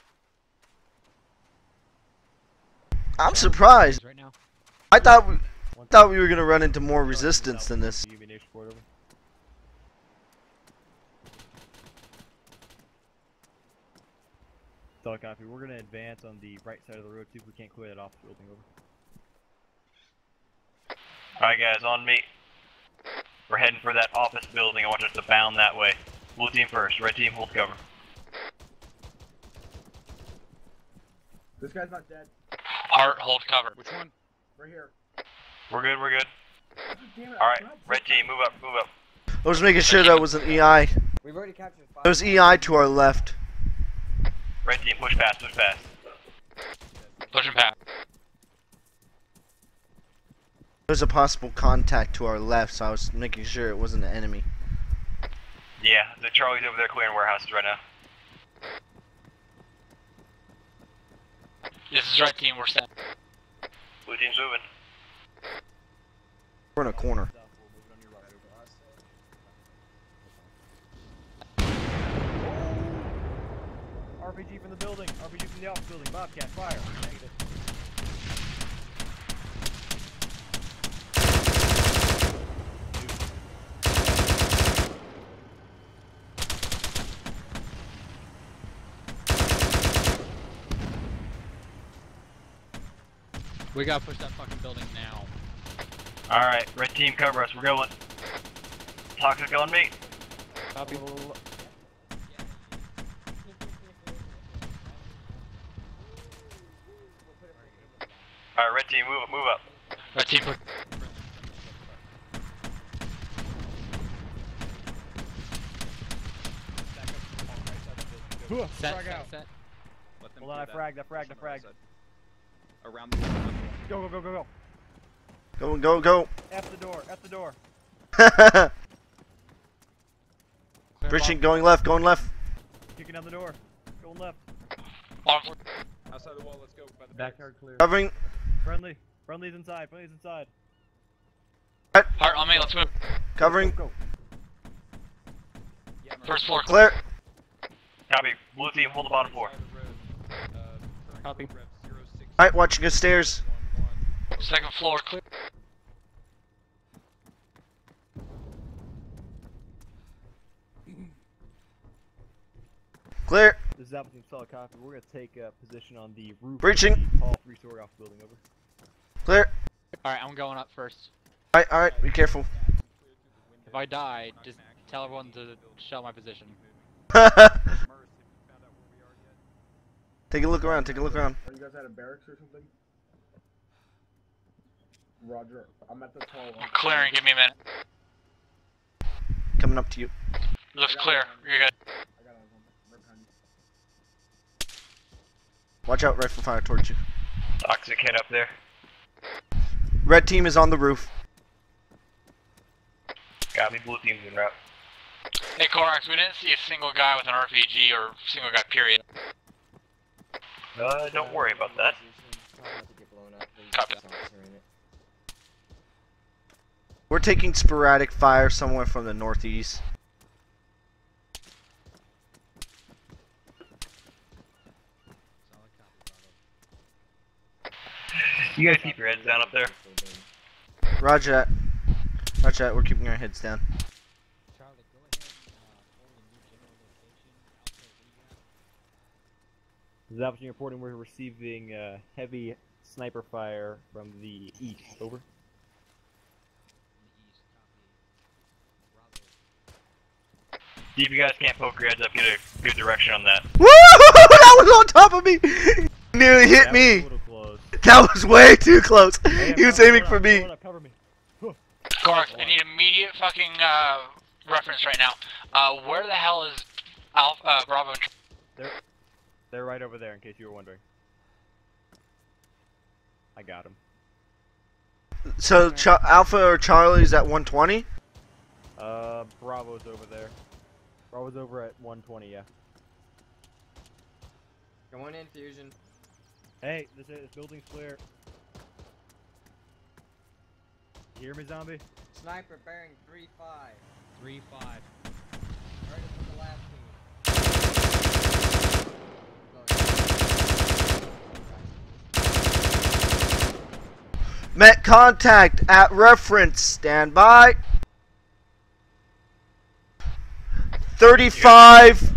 Speaker 1: I'm surprised.
Speaker 7: Right now.
Speaker 1: I thought we were gonna run into more resistance than this.
Speaker 4: Solid copy. We're gonna advance on the right side of the road, see if we can't clear that office building over.
Speaker 9: Alright guys, on me. We're heading for that office building. I want us to bound that way. Blue team first, red team hold cover.
Speaker 15: This guy's not dead.
Speaker 6: Hart, hold cover.
Speaker 11: Which one?
Speaker 15: Right here.
Speaker 9: We're good, we're good. Alright, red team, move up, move up.
Speaker 1: I was making sure that was an EI.
Speaker 8: We've already captured 5.
Speaker 1: There was EI to our left.
Speaker 9: Red team, push fast, push fast.
Speaker 6: Pushing past.
Speaker 1: There's a possible contact to our left, so I was making sure it wasn't an enemy.
Speaker 9: Yeah, the Charlie's over there clearing warehouses right now.
Speaker 6: This is red team, we're set.
Speaker 9: Blue team's moving.
Speaker 1: We're in a corner.
Speaker 4: RPG from the building. RPG from the office building. Bobcat, fire. Negative.
Speaker 2: We gotta push that fucking building now.
Speaker 9: Alright, red team, cover us. We're going. Toxic on me.
Speaker 2: Copy.
Speaker 9: Alright, red team, move up.
Speaker 6: Red team,
Speaker 2: Set, set.
Speaker 4: Hold on, I fragged.
Speaker 11: Around the
Speaker 4: Go.
Speaker 1: Go.
Speaker 4: F the door.
Speaker 1: Breaching, going left.
Speaker 4: Kicking down the door. Going left.
Speaker 11: outside the wall, let's go. By the
Speaker 4: Backyard clear.
Speaker 1: Covering.
Speaker 4: Friendly's inside.
Speaker 6: Alright, on me, let's move.
Speaker 1: Covering.
Speaker 4: Go.
Speaker 6: First floor.
Speaker 1: Clear.
Speaker 9: Copy. Blue team, hold the bottom floor.
Speaker 2: Copy.
Speaker 1: Alright, watching the stairs.
Speaker 6: Second floor, clear.
Speaker 1: Clear.
Speaker 4: This is Alpha Team Solid Copy. We're gonna take position on the roof.
Speaker 1: Breaching.
Speaker 4: Of the tall 3-story office building. Over.
Speaker 1: Clear.
Speaker 2: Alright, I'm going up first.
Speaker 1: Alright, be careful.
Speaker 2: If I die, just tell everyone to shell my position.
Speaker 1: Take a look around.
Speaker 15: Are you guys at a barracks or something? Roger. I'm at the tall one.
Speaker 6: Clearing, give me a minute.
Speaker 1: Coming up to you.
Speaker 6: Looks clear, you're good.
Speaker 15: I got one right behind you.
Speaker 1: Watch out, rifle fire towards you.
Speaker 9: Toxic head up there.
Speaker 1: Red team is on the roof.
Speaker 9: Copy, blue team's en route.
Speaker 6: Hey Korax, we didn't see a single guy with an RPG or single guy period.
Speaker 9: Don't worry about that.
Speaker 6: Copy.
Speaker 1: We're taking sporadic fire somewhere from the northeast.
Speaker 9: You guys keep your heads down up there.
Speaker 1: Roger that. We're keeping our heads down.
Speaker 4: This is Alpha Team reporting we're receiving heavy sniper fire from the east. Over.
Speaker 9: See if you guys can't poke your heads up, get a good direction on that.
Speaker 1: Woo! That was on top of me! Nearly hit me! That was way too close! He was aiming for me!
Speaker 4: Cover me.
Speaker 6: Korax, I need immediate fucking reference right now. Where the hell is Alpha, Bravo?
Speaker 4: They're right over there, in case you were wondering. I got him.
Speaker 1: So, Alpha or Charlie's at 120?
Speaker 4: Bravo's over there. Bravo's over at 120, yeah.
Speaker 8: Going in, Fusion.
Speaker 4: Hey, this building's clear. You hear me, zombie?
Speaker 8: Sniper bearing 3-5.
Speaker 7: 3-5.
Speaker 8: Right up to the last team.
Speaker 1: Met contact at reference. Stand by. 35.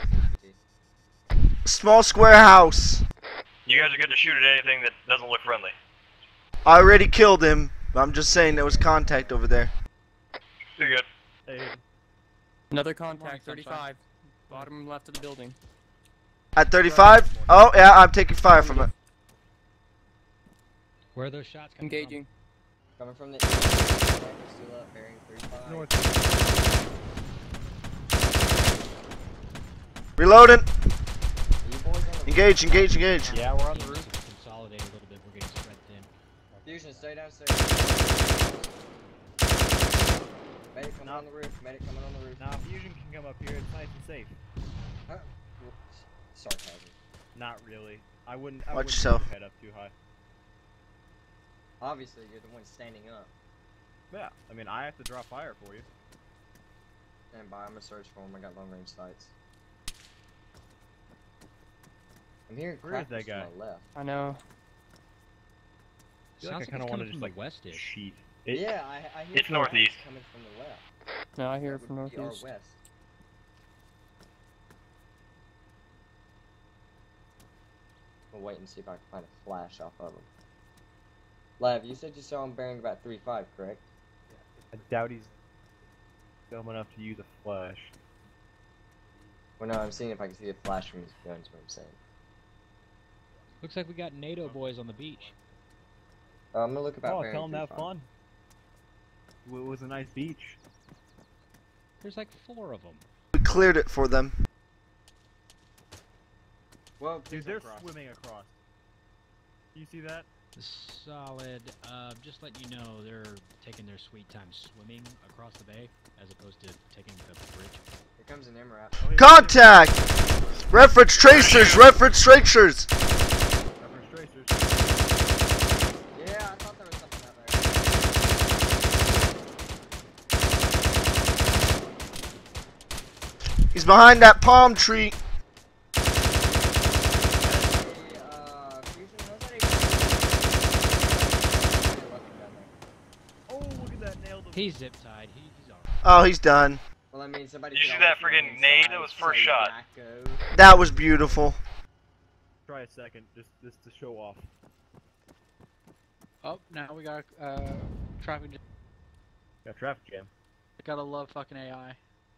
Speaker 1: Small square house.
Speaker 9: You guys are good to shoot at anything that doesn't look friendly.
Speaker 1: I already killed him. But I'm just saying there was contact over there.
Speaker 9: You're good.
Speaker 4: Hey.
Speaker 5: Another contact, 35. Bottom left of the building.
Speaker 1: At 35? Oh, yeah, I'm taking fire from it.
Speaker 7: Where are those shots coming
Speaker 5: Engaging.
Speaker 8: Coming from the east. Still up, bearing 35.
Speaker 1: Reloading.
Speaker 8: Are you boys
Speaker 1: Engage, engage, engage.
Speaker 4: Yeah, we're on the roof.
Speaker 7: Consolidate a little bit. We're getting spread thin.
Speaker 8: Fusion, stay downstairs. Medic coming on the roof. Medic coming on the roof.
Speaker 4: Nah, Fusion can come up here. It's nice and safe.
Speaker 8: Huh? Sarcasm.
Speaker 4: Not really. I wouldn't
Speaker 1: Watch
Speaker 4: put
Speaker 1: yourself.
Speaker 4: your head up too high.
Speaker 8: Obviously, you're the one standing up.
Speaker 4: Yeah, I mean, I have to draw fire for you.
Speaker 8: Stand by, I'm gonna search for him. I got long range sights. I'm hearing
Speaker 4: Where is
Speaker 8: crackers
Speaker 4: that guy?
Speaker 8: to my left.
Speaker 5: I know.
Speaker 4: I feel like I kind of want to just like
Speaker 7: west-ish.
Speaker 4: cheat.
Speaker 8: Yeah, I hear
Speaker 9: It's northeast.
Speaker 8: coming from the left.
Speaker 5: No, I hear
Speaker 8: That
Speaker 5: it from
Speaker 8: would be our
Speaker 5: northeast.
Speaker 8: west. We'll wait and see if I can find a flash off of him. Lev, you said you saw him bearing about 3.5, correct?
Speaker 4: I doubt he's dumb enough to use a flash.
Speaker 8: Well, no, I'm seeing if I can see a flash from his gun, is what I'm saying.
Speaker 7: Looks like we got NATO boys on the beach.
Speaker 8: I'm gonna look about
Speaker 4: Oh,
Speaker 8: bearing
Speaker 4: tell him to have
Speaker 8: 3.5.
Speaker 4: fun. It was a nice beach.
Speaker 7: There's like 4 of them.
Speaker 1: We cleared it for them.
Speaker 8: Well,
Speaker 4: Dude, they're swimming across. Do you see that?
Speaker 7: Solid. Just letting you know, they're taking their sweet time swimming across the bay, as opposed to taking the bridge.
Speaker 8: Here comes an MRAP.
Speaker 1: Contact! Reference tracers! Reference tracers!
Speaker 4: Reference tracers.
Speaker 8: Yeah, I thought there was something out there.
Speaker 1: He's behind that palm tree.
Speaker 4: Oh, look at that, nailed him.
Speaker 7: He's zip tied. He's alright.
Speaker 1: Oh, he's done.
Speaker 8: Well, I mean, somebody.
Speaker 9: You
Speaker 8: could
Speaker 9: see that
Speaker 8: always
Speaker 9: friggin'
Speaker 8: run
Speaker 9: nade?
Speaker 8: inside
Speaker 9: That was
Speaker 8: and
Speaker 9: first
Speaker 8: say
Speaker 9: shot.
Speaker 8: wacko.
Speaker 1: That was beautiful.
Speaker 4: Try a second, just to show off.
Speaker 5: Oh, now we got traffic jam.
Speaker 4: Got traffic jam.
Speaker 5: Gotta love fucking AI.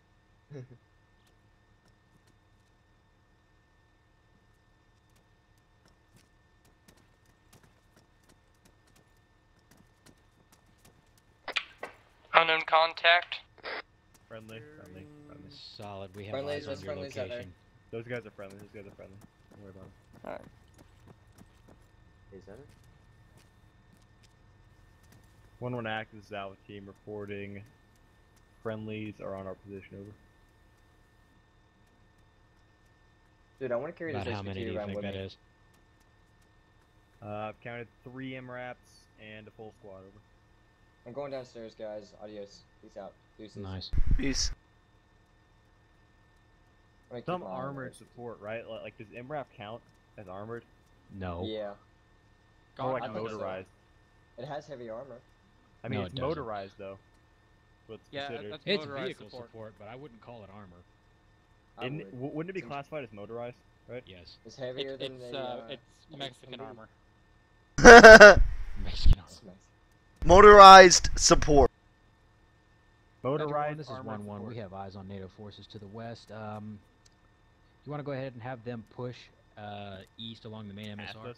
Speaker 6: Unknown contact.
Speaker 4: Friendly.
Speaker 7: Solid. We have
Speaker 8: Friendlies,
Speaker 7: eyes on
Speaker 8: there's
Speaker 7: your
Speaker 8: friendlies out there.
Speaker 7: location.
Speaker 4: Those guys are friendly. Those guys are friendly. Don't worry about it.
Speaker 5: Alright.
Speaker 8: Is that it?
Speaker 4: 1-1 active Zalva team reporting. Friendlies are on our position. Over.
Speaker 8: Dude, I want to carry
Speaker 7: About
Speaker 8: this
Speaker 7: how many do
Speaker 8: HVT
Speaker 7: you
Speaker 8: around
Speaker 7: think
Speaker 8: with
Speaker 7: that
Speaker 8: me.
Speaker 7: is?
Speaker 4: I've counted 3 MRAPs and a full squad. Over.
Speaker 8: I'm going downstairs, guys. Adios. Peace out. Deuces.
Speaker 7: Nice.
Speaker 1: Peace.
Speaker 8: I'm gonna keep
Speaker 4: Some
Speaker 8: my eye on
Speaker 4: armored
Speaker 8: this.
Speaker 4: support, right? Like, does MRAP count as armored?
Speaker 7: No.
Speaker 8: Yeah.
Speaker 4: More like
Speaker 8: I think so.
Speaker 4: motorized.
Speaker 8: It has heavy armor.
Speaker 4: I mean,
Speaker 7: No,
Speaker 4: it's
Speaker 7: it doesn't.
Speaker 4: motorized though. What's
Speaker 5: Yeah,
Speaker 4: considered.
Speaker 5: that's
Speaker 7: It's
Speaker 5: motorized
Speaker 7: vehicle
Speaker 5: support.
Speaker 7: support, but I wouldn't call it armor.
Speaker 8: I
Speaker 4: Isn't it,
Speaker 8: would.
Speaker 4: wouldn't it be
Speaker 8: Seems-
Speaker 4: classified as motorized? Right?
Speaker 7: Yes.
Speaker 8: It's heavier
Speaker 5: It's,
Speaker 8: than the.
Speaker 5: it's Mexican
Speaker 8: Humvee.
Speaker 5: armor.
Speaker 7: Mexican armor.
Speaker 8: It's nice.
Speaker 1: Motorized support.
Speaker 4: Motorized
Speaker 7: This is
Speaker 4: armored
Speaker 7: 1-1.
Speaker 4: support.
Speaker 7: We have eyes on NATO forces to the west. You want to go ahead and have them push east along the main
Speaker 4: Past
Speaker 7: MSR?
Speaker 4: us?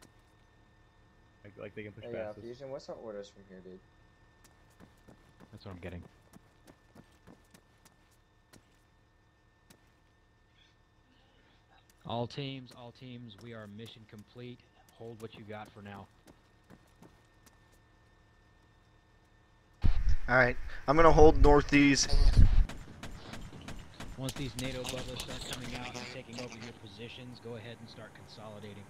Speaker 4: Like they can push
Speaker 8: Hey,
Speaker 4: past us.
Speaker 8: Fusion, what's our orders from here, dude?
Speaker 7: That's what I'm getting. All teams, we are mission complete. Hold what you got for now.
Speaker 1: Alright, I'm gonna hold northeast.
Speaker 7: Once these NATO bubbles start coming out and taking over your positions, go ahead and start consolidating.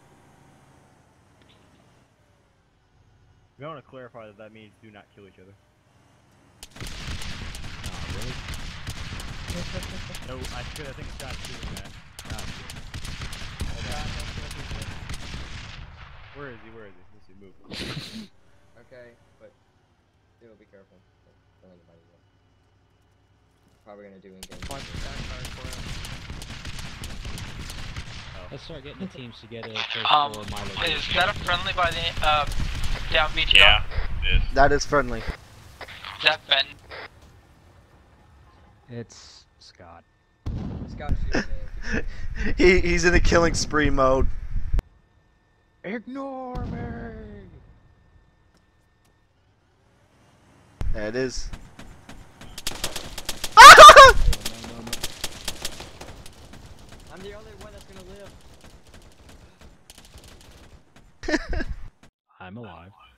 Speaker 4: We want to clarify that that means do not kill each other.
Speaker 7: Really?
Speaker 4: No, I think Scott's doing that. Where is he? Where is he? Let's see, move.
Speaker 8: Okay, but still be careful. Don't let anybody go. Probably gonna do in-game.
Speaker 7: Let's start getting the teams together first for my
Speaker 6: Is
Speaker 7: location.
Speaker 6: that a friendly by the down beach?
Speaker 9: Yeah, it is.
Speaker 1: That is friendly.
Speaker 6: Is that Ben?
Speaker 7: It's Scott.
Speaker 8: Scott shooting me.
Speaker 1: He's in a killing spree mode.
Speaker 7: Ignore me!
Speaker 1: There it is.
Speaker 8: I'm the only one that's gonna live.
Speaker 7: I'm alive.